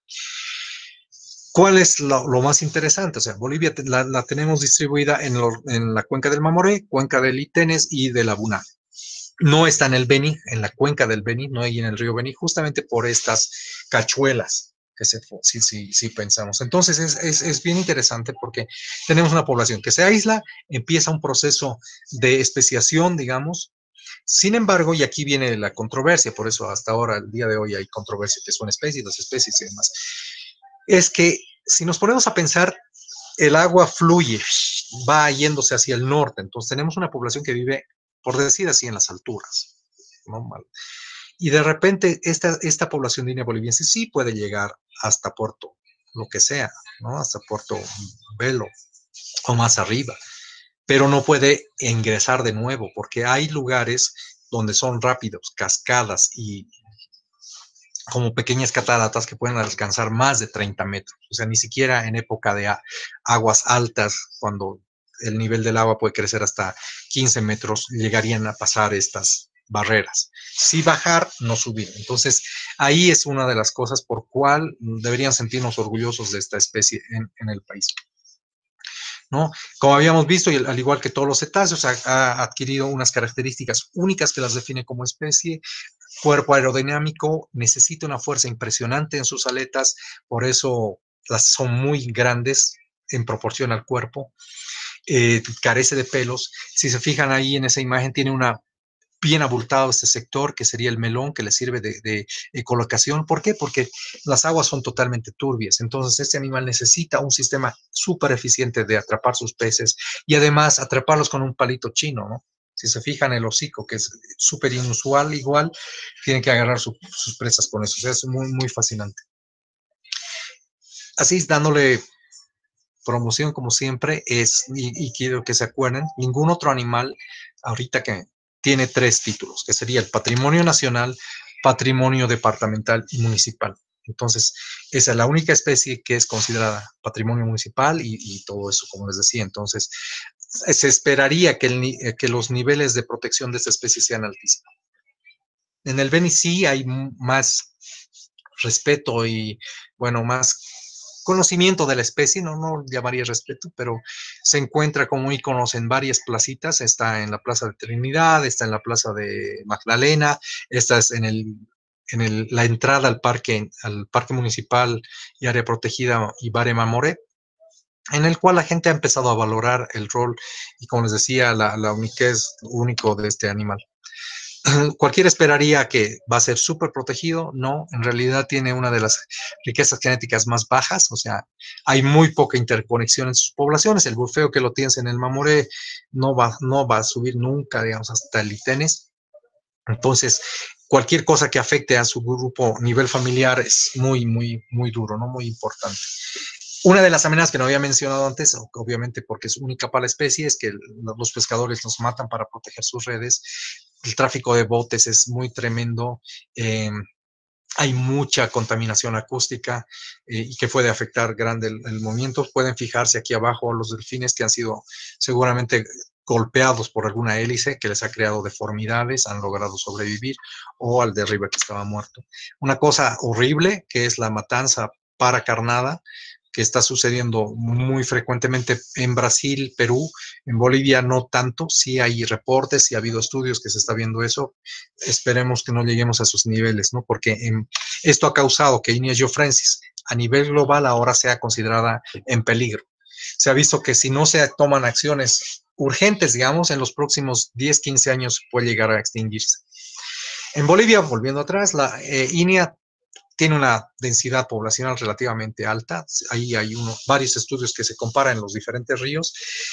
¿Cuál es lo, lo más interesante? O sea, Bolivia la, la tenemos distribuida en, lo, en la cuenca del Mamoré, cuenca del Itenes y de la Buná. No está en el Beni, en la cuenca del Beni, no hay en el río Beni, justamente por estas cachuelas que se, sí, sí, sí pensamos. Entonces es, es, es bien interesante porque tenemos una población que se aísla, empieza un proceso de especiación, digamos. Sin embargo, y aquí viene la controversia, por eso hasta ahora, el día de hoy, hay controversia que son especies, las especies y demás. Es que si nos ponemos a pensar, el agua fluye, va yéndose hacia el norte, entonces tenemos una población que vive, por decir así, en las alturas, ¿no? Y de repente esta, esta población de línea boliviense sí puede llegar hasta Puerto, lo que sea, ¿no? Hasta Puerto Velo o más arriba, pero no puede ingresar de nuevo porque hay lugares donde son rápidos, cascadas y como pequeñas cataratas que pueden alcanzar más de treinta metros. O sea, ni siquiera en época de aguas altas, cuando el nivel del agua puede crecer hasta quince metros, llegarían a pasar estas barreras. Sí bajar, no subir. Entonces, ahí es una de las cosas por cual deberían sentirnos orgullosos de esta especie en, en el país, ¿no? Como habíamos visto, y al igual que todos los cetáceos, ha, ha adquirido unas características únicas que las define como especie. Cuerpo aerodinámico, necesita una fuerza impresionante en sus aletas, por eso las son muy grandes en proporción al cuerpo. Eh, carece de pelos. Si se fijan ahí en esa imagen, tiene una bien abultado este sector, que sería el melón, que le sirve de, de, de colocación. ¿Por qué? Porque las aguas son totalmente turbias. Entonces, este animal necesita un sistema súper eficiente de atrapar sus peces y además atraparlos con un palito chino, ¿no? Si se fijan, el hocico, que es súper inusual, igual, tienen que agarrar su, sus presas con eso. O sea, es muy, muy fascinante. Así, dándole promoción, como siempre, es, y, y quiero que se acuerden, ningún otro animal, ahorita que tiene tres títulos, que sería el patrimonio nacional, patrimonio departamental y municipal. Entonces, esa es la única especie que es considerada patrimonio municipal y, y todo eso, como les decía. Entonces, se esperaría que, el, que los niveles de protección de esta especie sean altísimos. En el Beni sí hay más respeto y, bueno, más conocimiento de la especie, no, no llamaría respeto, pero se encuentra como íconos en varias placitas. Está en la Plaza de Trinidad, está en la Plaza de Magdalena, esta es en, el, en el, la entrada al parque, al parque municipal y área protegida Ibarre Mamoré, en el cual la gente ha empezado a valorar el rol y, como les decía, la, la uniquez único de este animal. Cualquiera esperaría que va a ser súper protegido. No, en realidad tiene una de las riquezas genéticas más bajas, o sea, hay muy poca interconexión en sus poblaciones. El bufeo que lo tienes en el Mamoré no va, no va a subir nunca, digamos, hasta el Itenes. Entonces, cualquier cosa que afecte a su grupo nivel familiar es muy, muy, muy duro, ¿no? Muy importante. Una de las amenazas que no había mencionado antes, obviamente porque es única para la especie, es que los pescadores los matan para proteger sus redes. El tráfico de botes es muy tremendo. Eh, hay mucha contaminación acústica eh, y que puede afectar grande el, el movimiento. Pueden fijarse aquí abajo los delfines que han sido seguramente golpeados por alguna hélice que les ha creado deformidades, han logrado sobrevivir, o al de arriba que estaba muerto. Una cosa horrible que es la matanza para carnada, que está sucediendo muy frecuentemente en Brasil, Perú, en Bolivia no tanto. Sí hay reportes, sí ha habido estudios que se está viendo eso. Esperemos que no lleguemos a esos niveles, ¿no? Porque en, esto ha causado que Inia geoffrensis a nivel global ahora sea considerada en peligro. Se ha visto que si no se toman acciones urgentes, digamos, en los próximos diez, quince años puede llegar a extinguirse. En Bolivia, volviendo atrás, la eh, Inia tiene una densidad poblacional relativamente alta. Ahí hay unos, varios estudios que se comparan en los diferentes ríos.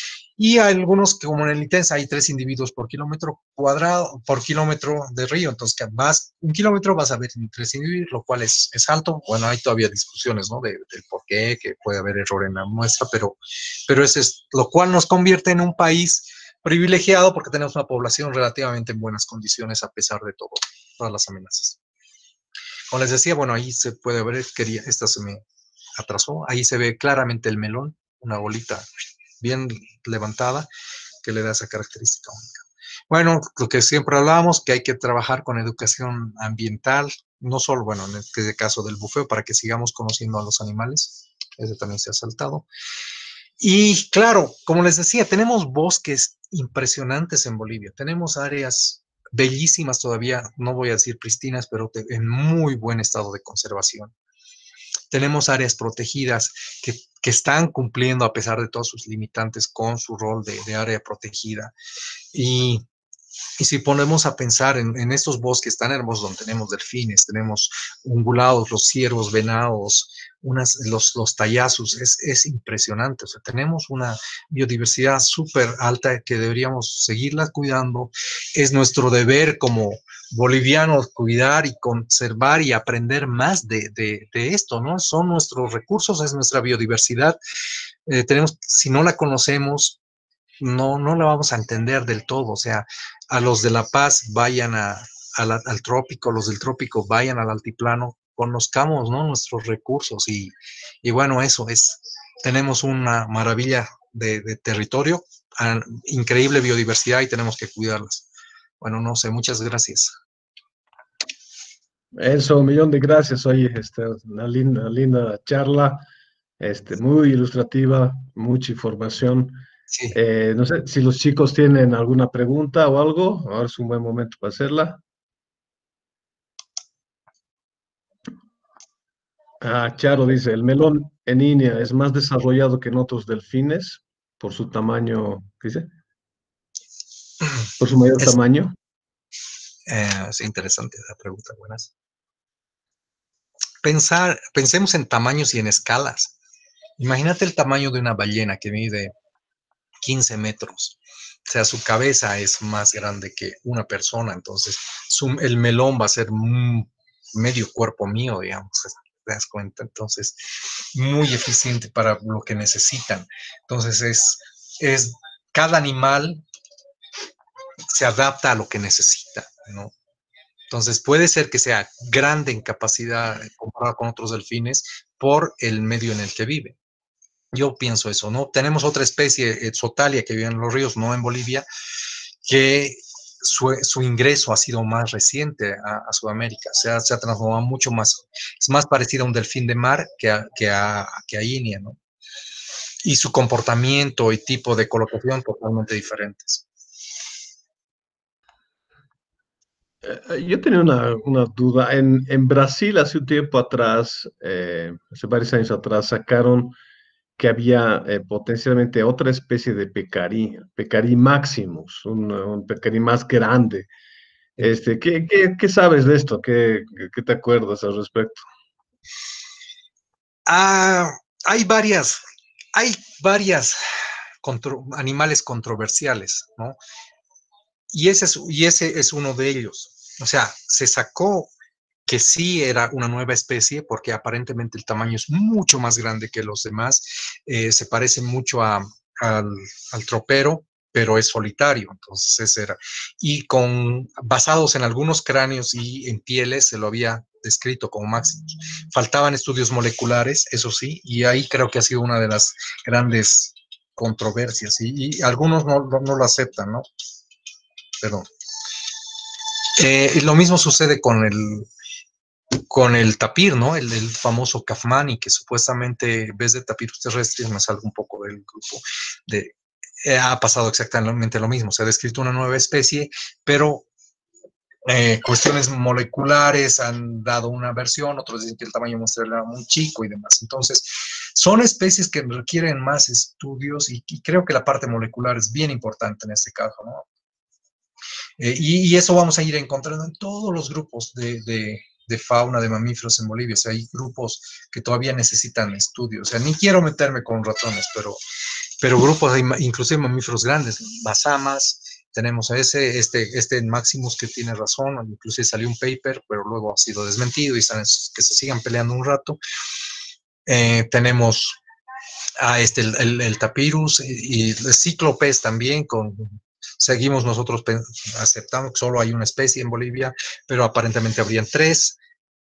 Y hay algunos que, como en el Itenes, hay tres individuos por kilómetro cuadrado, por kilómetro de río. Entonces, que vas un kilómetro vas a ver tres individuos, lo cual es, es alto. Bueno, hay todavía discusiones, ¿no? De, del por qué, que puede haber error en la muestra, pero, pero ese es lo cual nos convierte en un país privilegiado porque tenemos una población relativamente en buenas condiciones a pesar de todo, todas las amenazas. Como les decía, bueno, ahí se puede ver, quería, esta se me atrasó. Ahí se ve claramente el melón, una bolita bien levantada que le da esa característica única. Bueno, lo que siempre hablábamos, que hay que trabajar con educación ambiental, no solo, bueno, en este caso del bufeo, para que sigamos conociendo a los animales. Ese también se ha saltado. Y claro, como les decía, tenemos bosques impresionantes en Bolivia. Tenemos áreas bellísimas todavía, no voy a decir pristinas, pero en muy buen estado de conservación. Tenemos áreas protegidas que, que están cumpliendo, a pesar de todos sus limitantes, con su rol de, de área protegida. Y, y si ponemos a pensar en, en estos bosques tan hermosos donde tenemos delfines, tenemos ungulados, los ciervos, venados, unas, los, los tayazos, es, es impresionante. O sea, tenemos una biodiversidad súper alta que deberíamos seguirla cuidando. Es nuestro deber como bolivianos cuidar y conservar y aprender más de, de, de esto, ¿no? Son nuestros recursos, es nuestra biodiversidad. Eh, tenemos, si no la conocemos, no, no la vamos a entender del todo. O sea, a los de La Paz vayan a, a la, al trópico, los del trópico vayan al altiplano, conozcamos, ¿no?, nuestros recursos y, y bueno, eso es, tenemos una maravilla de, de territorio, a, increíble biodiversidad y tenemos que cuidarlas. Bueno, no sé, muchas gracias. Eso, un millón de gracias. Oye, este, una linda, linda charla, este, muy ilustrativa, mucha información. Sí. Eh, no sé si los chicos tienen alguna pregunta o algo. Ahora es un buen momento para hacerla. Ah, Charo dice, el melón en Inia es más desarrollado que en otros delfines por su tamaño, ¿qué dice? Por su mayor es, tamaño. Eh, es interesante esa pregunta, buenas. Pensar, pensemos en tamaños y en escalas. Imagínate el tamaño de una ballena que mide quince metros. O sea, su cabeza es más grande que una persona, entonces su, el melón va a ser medio cuerpo mío, digamos, ¿te das cuenta? Entonces, muy eficiente para lo que necesitan. Entonces, es, es cada animal se adapta a lo que necesita, ¿no? Entonces, puede ser que sea grande en capacidad comparado con otros delfines por el medio en el que vive. Yo pienso eso, ¿no? Tenemos otra especie, Sotalia, que vive en los ríos, no en Bolivia, que su, su ingreso ha sido más reciente a, a Sudamérica. Se ha, se ha transformado mucho más, es más parecido a un delfín de mar que a, que a, que a Inia, ¿no? Y su comportamiento y tipo de colocación totalmente diferentes. Yo tenía una, una duda. En, en Brasil, hace un tiempo atrás, eh, hace varios años atrás, sacaron que había eh, potencialmente otra especie de pecarí, pecarí maximus, un, un pecarí más grande. Este, ¿qué, qué, qué sabes de esto? ¿Qué, qué te acuerdas al respecto? Ah, hay varias, hay varias contro, animales controversiales, ¿no? Y ese, es, y ese es uno de ellos. O sea, se sacó que sí era una nueva especie porque aparentemente el tamaño es mucho más grande que los demás. Eh, se parece mucho a, al, al tropero, pero es solitario. Entonces, ese era. Y con, basados en algunos cráneos y en pieles, se lo había descrito como máximo. Faltaban estudios moleculares, eso sí, y ahí creo que ha sido una de las grandes controversias. Y, y algunos no, no, no lo aceptan, ¿no? Perdón. Eh, lo mismo sucede con el, con el tapir, ¿no? El, el famoso Cafmani, que supuestamente en vez de tapirus terrestres, me salgo un poco del grupo, de, eh, ha pasado exactamente lo mismo. Se ha descrito una nueva especie, pero eh, cuestiones moleculares han dado una versión, otros dicen que el tamaño muestral era muy chico y demás. Entonces, son especies que requieren más estudios y, y creo que la parte molecular es bien importante en este caso, ¿no? Eh, y, y eso vamos a ir encontrando en todos los grupos de, de, de fauna, de mamíferos en Bolivia. O sea, hay grupos que todavía necesitan estudios. O sea, ni quiero meterme con ratones, pero, pero grupos, inclusive mamíferos grandes, basamas, tenemos a ese, este, este Maximus que tiene razón, inclusive salió un paper, pero luego ha sido desmentido y están, que se sigan peleando un rato. Eh, tenemos a este, el, el, el Tapirus y, y el Cíclopes también con... Seguimos nosotros aceptando que solo hay una especie en Bolivia, pero aparentemente habrían tres.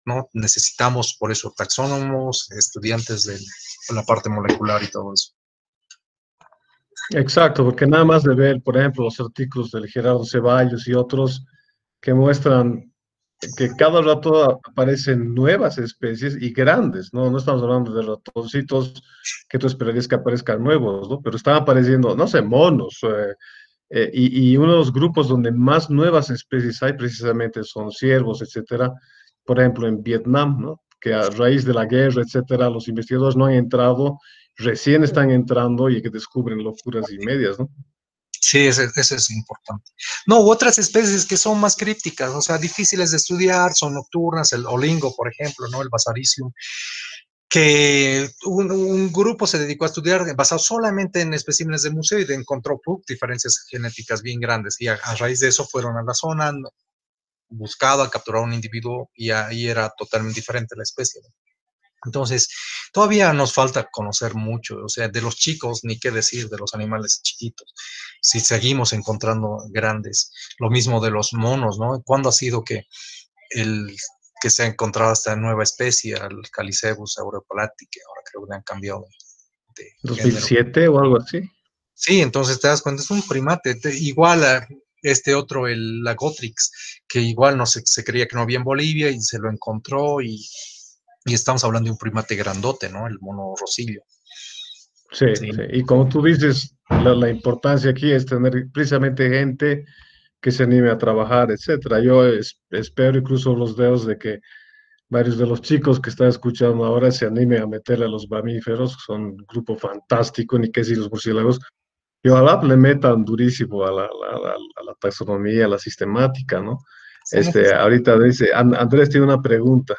¿no? Necesitamos, por eso, taxónomos, estudiantes de la parte molecular y todo eso. Exacto, porque nada más de ver, por ejemplo, los artículos del Gerardo Ceballos y otros que muestran que cada rato aparecen nuevas especies y grandes, ¿no? No estamos hablando de ratoncitos que tú esperarías que aparezcan nuevos, ¿no? Pero están apareciendo, no sé, monos. Eh, eh, y, y uno de los grupos donde más nuevas especies hay precisamente son ciervos, etcétera. Por ejemplo, en Vietnam, ¿no? Que a raíz de la guerra, etcétera, los investigadores no han entrado, recién están entrando y que descubren locuras y medias, ¿no? Sí, ese, ese es importante. No, u otras especies que son más crípticas, o sea, difíciles de estudiar, son nocturnas, el olingo, por ejemplo, ¿no? El basaricium, que un, un grupo se dedicó a estudiar basado solamente en especímenes de museo y de encontró ¡pum!, diferencias genéticas bien grandes. Y a, a raíz de eso fueron a la zona, buscado a capturar un individuo y ahí era totalmente diferente la especie, ¿no? Entonces, todavía nos falta conocer mucho, o sea, de los chicos, ni qué decir de los animales chiquitos, si seguimos encontrando grandes. Lo mismo de los monos, ¿no? ¿Cuándo ha sido que, el, que se ha encontrado esta nueva especie, el Calicebus europalatyi, que ahora creo que le han cambiado de, de dos mil género? siete o algo así. Sí, entonces te das cuenta, es un primate, te, igual a este otro, el Lagotrix, que igual no se, se creía que no había en Bolivia y se lo encontró y... Y estamos hablando de un primate grandote, ¿no? El mono rosillo. Sí, Sí, sí. Y como tú dices, la, la importancia aquí es tener precisamente gente que se anime a trabajar, etcétera. Yo es- espero y cruzo los dedos de que varios de los chicos que están escuchando ahora se animen a meterle a los mamíferos, que son un grupo fantástico, ni qué decir los murciélagos, y ojalá le metan durísimo a la, la- la- a la taxonomía, a la sistemática, ¿no? se Este, necesita ahorita dice, An- Andrés tiene una pregunta.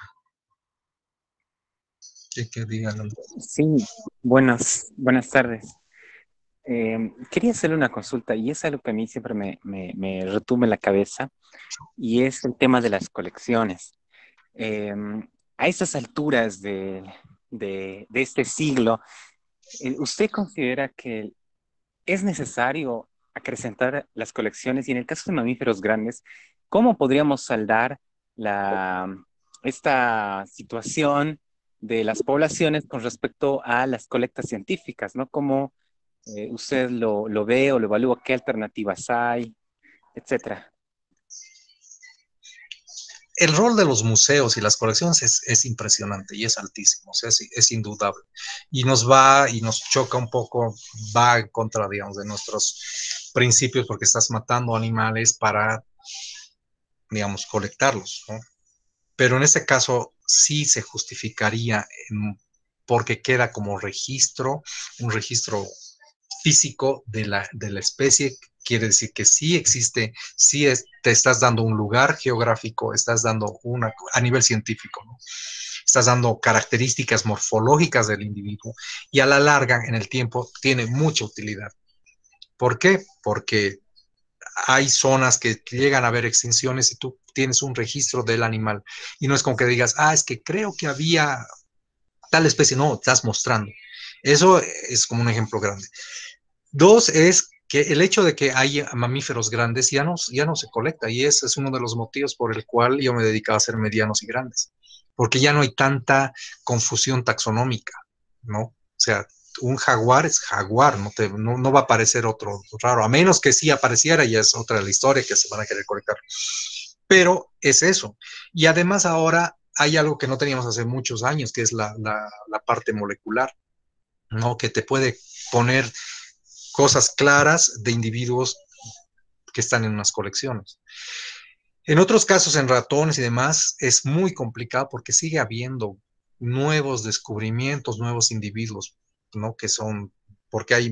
que, que digan. Sí, buenas, buenas tardes. Eh, quería hacerle una consulta y es algo que a mí siempre me, me, me retumba en la cabeza y es el tema de las colecciones. Eh, a estas alturas de, de, de este siglo, eh, ¿usted considera que es necesario acrecentar las colecciones? Y en el caso de mamíferos grandes, ¿cómo podríamos saldar la, esta situación de las poblaciones con respecto a las colectas científicas, ¿no? ¿Cómo eh, usted lo, lo ve o lo evalúa? ¿Qué alternativas hay, etcétera? El rol de los museos y las colecciones es, es impresionante y es altísimo, o sea, es, es indudable. Y nos va y nos choca un poco, va en contra, digamos, de nuestros principios porque estás matando animales para, digamos, colectarlos, ¿no? Pero en este caso sí se justificaría en, porque queda como registro, un registro físico de la, de la especie, quiere decir que sí existe, sí es, te estás dando un lugar geográfico, estás dando una, a nivel científico, ¿no? Estás dando características morfológicas del individuo y a la larga, en el tiempo, tiene mucha utilidad. ¿Por qué? Porque hay zonas que llegan a haber extinciones y tú tienes un registro del animal y no es como que digas, ah, es que creo que había tal especie, no, estás mostrando. Eso es como un ejemplo grande. Dos es que el hecho de que hay mamíferos grandes ya no, ya no se colecta y ese es uno de los motivos por el cual yo me dedicaba a hacer medianos y grandes, porque ya no hay tanta confusión taxonómica, ¿no? O sea, un jaguar es jaguar, no, te, no, no va a aparecer otro raro, a menos que sí apareciera, y es otra de la historia que se van a querer colectar. Pero es eso. Y además ahora hay algo que no teníamos hace muchos años, que es la, la, la parte molecular, ¿no? Que te puede poner cosas claras de individuos que están en unas colecciones. En otros casos, en ratones y demás, es muy complicado porque sigue habiendo nuevos descubrimientos, nuevos individuos, ¿no? Que son, porque hay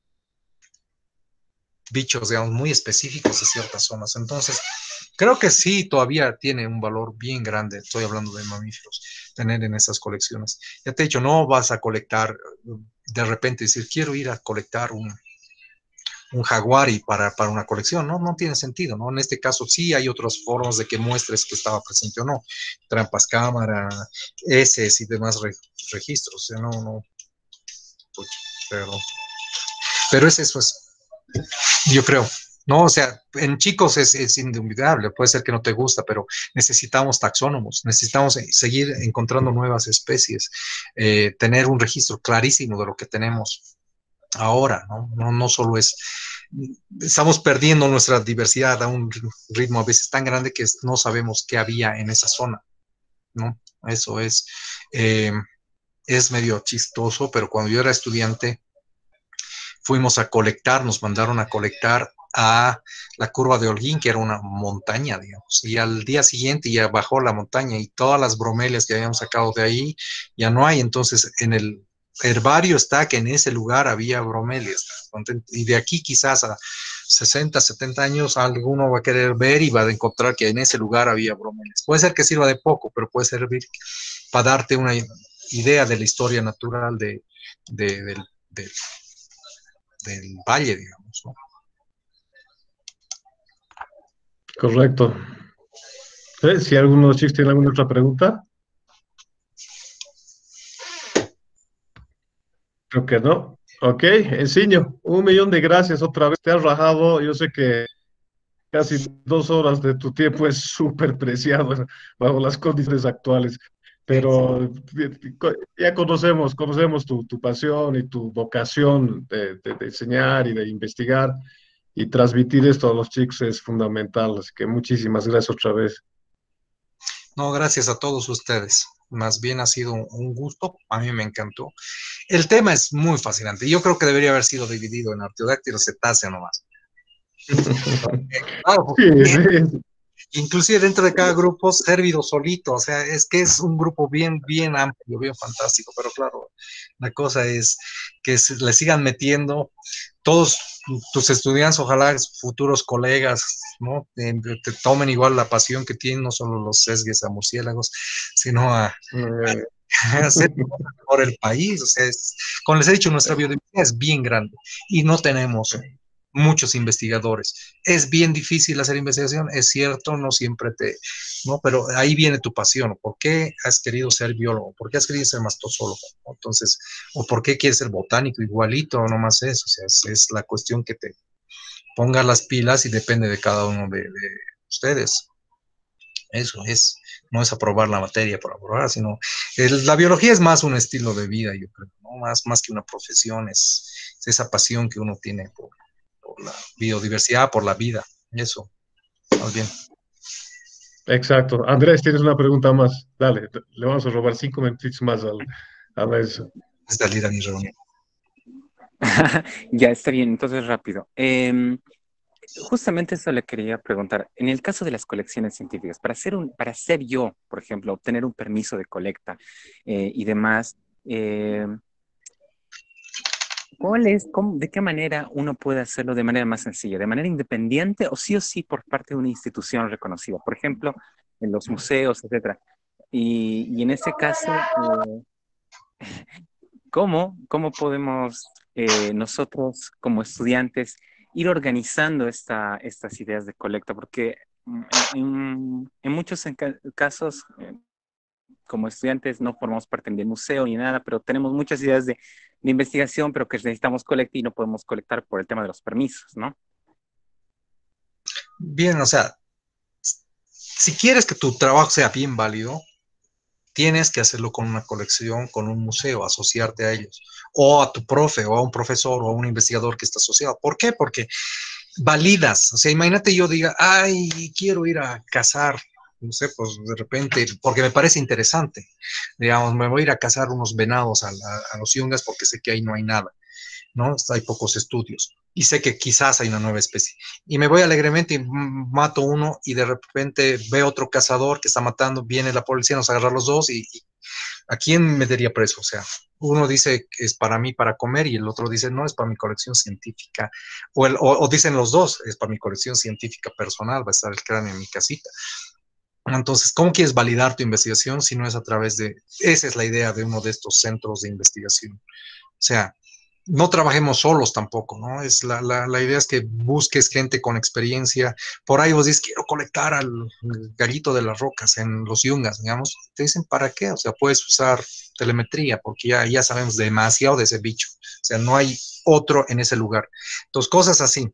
bichos, digamos, muy específicos de ciertas zonas. Entonces, creo que sí, todavía tiene un valor bien grande, estoy hablando de mamíferos, tener en esas colecciones. Ya te he dicho, no vas a colectar, de repente decir, quiero ir a colectar un, un jaguar y para, para una colección, ¿no? No tiene sentido, ¿no? En este caso sí hay otras formas de que muestres que estaba presente o no. Trampas cámara, S y demás re, registros, o sea, no, no. Pero, pero es eso, es, yo creo. No, o sea, en chicos es, es indubitable, puede ser que no te gusta, pero necesitamos taxónomos, necesitamos seguir encontrando nuevas especies, eh, tener un registro clarísimo de lo que tenemos ahora, ¿no? No, no solo es, estamos perdiendo nuestra diversidad a un ritmo a veces tan grande que no sabemos qué había en esa zona, ¿no? Eso es, eh, es medio chistoso, pero cuando yo era estudiante, fuimos a colectar, nos mandaron a colectar a la curva de Holguín, que era una montaña, digamos, y al día siguiente ya bajó la montaña y todas las bromelias que habíamos sacado de ahí ya no hay. Entonces en el herbario está que en ese lugar había bromelias, y de aquí quizás a sesenta, setenta años alguno va a querer ver y va a encontrar que en ese lugar había bromelias. Puede ser que sirva de poco, pero puede servir para darte una idea de la historia natural de, de, del, del, del valle, digamos, ¿no? Correcto. ¿Eh? Si alguno de los chicos tiene alguna otra pregunta. Creo que no. Ok, Enciño, un millón de gracias otra vez. Te has rajado. Yo sé que casi dos horas de tu tiempo es súper preciado bajo las condiciones actuales, pero ya conocemos, conocemos tu, tu pasión y tu vocación de, de, de enseñar y de investigar, y transmitir esto a los chicos es fundamental. Así que muchísimas gracias otra vez. No, gracias a todos ustedes. Más bien ha sido un gusto, a mí me encantó. El tema es muy fascinante. Yo creo que debería haber sido dividido en Artiodactylus cetáceo nomás. Claro, Sí, sí. inclusive dentro de cada grupo, Cérvido solito, o sea, es que es un grupo bien, bien amplio, bien fantástico, pero claro, la cosa es que se le sigan metiendo todos tus estudiantes, ojalá futuros colegas, ¿no? Te, te tomen igual la pasión que tienen, no solo los sesgues a murciélagos, sino a, a hacer por el país. O sea, es, como les he dicho, nuestra biodiversidad es bien grande y no tenemos muchos investigadores. Es bien difícil hacer investigación, es cierto, no siempre te, ¿no? Pero ahí viene tu pasión. ¿Por qué has querido ser biólogo? ¿Por qué has querido ser mastózoólogo? Entonces, ¿o por qué quieres ser botánico? Igualito, no más eso. O sea, es, es la cuestión que te ponga las pilas y depende de cada uno de, de ustedes. Eso es, no es aprobar la materia por aprobar, sino el, la biología es más un estilo de vida, yo creo, ¿no? Más, más que una profesión, es, es esa pasión que uno tiene por por la biodiversidad, por la vida, eso, más bien. Exacto. Andrés, tienes una pregunta más. Dale, le vamos a robar cinco minutitos más al, a eso. Es salir a mi reunión. Ya, está bien, entonces rápido. Eh, justamente eso le quería preguntar. En el caso de las colecciones científicas, para ser, un, para ser yo, por ejemplo, obtener un permiso de colecta eh, y demás, eh, ¿cuál es, cómo, de qué manera uno puede hacerlo de manera más sencilla? ¿De manera independiente o sí o sí por parte de una institución reconocida? Por ejemplo, en los museos, etcétera. Y, y en ese caso, eh, ¿cómo, cómo podemos eh, nosotros como estudiantes ir organizando esta, estas ideas de colecta? Porque en, en, en muchos en ca casos, eh, como estudiantes no formamos parte del museo ni nada, pero tenemos muchas ideas de, de investigación, pero que necesitamos colectar y no podemos colectar por el tema de los permisos, ¿no? Bien, o sea, si quieres que tu trabajo sea bien válido, tienes que hacerlo con una colección, con un museo, asociarte a ellos, o a tu profe, o a un profesor, o a un investigador que está asociado. ¿Por qué? Porque validas, o sea, imagínate yo diga, ay, quiero ir a cazar, no sé, pues de repente, porque me parece interesante, digamos, me voy a ir a cazar unos venados a, a, a los yungas porque sé que ahí no hay nada, ¿no? Hay pocos estudios y sé que quizás hay una nueva especie. Y me voy alegremente y mato uno y de repente veo otro cazador que está matando, viene la policía, nos agarra los dos y, y ¿a quién metería preso? O sea, uno dice que es para mí para comer y el otro dice no, es para mi colección científica. O, el, o, o dicen los dos, es para mi colección científica personal, va a estar el cráneo en mi casita. Entonces, ¿cómo quieres validar tu investigación si no es a través de... Esa es la idea de uno de estos centros de investigación. O sea, no trabajemos solos tampoco, ¿no? Es la, la, la idea es que busques gente con experiencia. Por ahí vos dices, quiero colectar al gallito de las rocas en los yungas, digamos. Te dicen, ¿para qué? O sea, puedes usar telemetría porque ya, ya sabemos demasiado de ese bicho. O sea, no hay otro en ese lugar. Entonces, cosas así.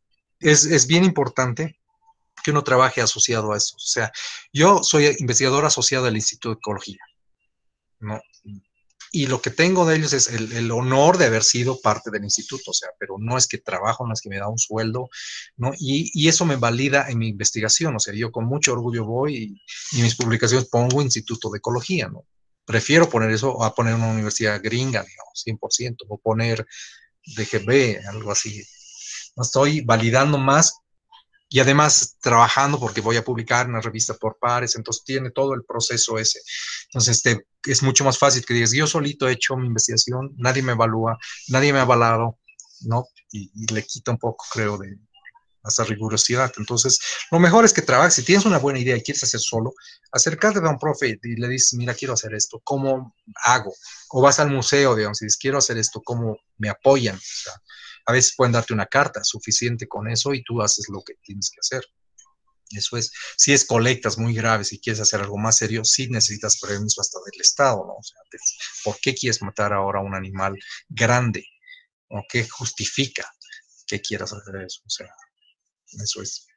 es, es bien importante que uno trabaje asociado a eso. O sea, yo soy investigador asociado al Instituto de Ecología, ¿no? Y lo que tengo de ellos es el, el honor de haber sido parte del instituto, o sea, pero no es que trabajo, no es que me da un sueldo, ¿no? Y, y eso me valida en mi investigación, o sea, yo con mucho orgullo voy y, y en mis publicaciones pongo Instituto de Ecología, ¿no? Prefiero poner eso a poner una universidad gringa, digamos, cien por ciento, o poner D G B, algo así. No estoy validando más y además trabajando porque voy a publicar en una revista por pares, entonces tiene todo el proceso ese. Entonces te, es mucho más fácil que digas, yo solito he hecho mi investigación, nadie me evalúa, nadie me ha avalado, ¿no? Y, y le quita un poco, creo, de esa rigurosidad. Entonces, lo mejor es que trabajes, si tienes una buena idea y quieres hacer solo, acércate a un profe y le dices, mira, quiero hacer esto, ¿cómo hago? O vas al museo, digamos, y dices, quiero hacer esto, ¿cómo me apoyan? O sea, a veces pueden darte una carta suficiente con eso y tú haces lo que tienes que hacer. Eso es, si es colectas muy graves y quieres hacer algo más serio, sí necesitas permiso hasta del Estado, ¿no? O sea, ¿por qué quieres matar ahora a un animal grande? ¿O qué justifica que quieras hacer eso? O sea, eso es.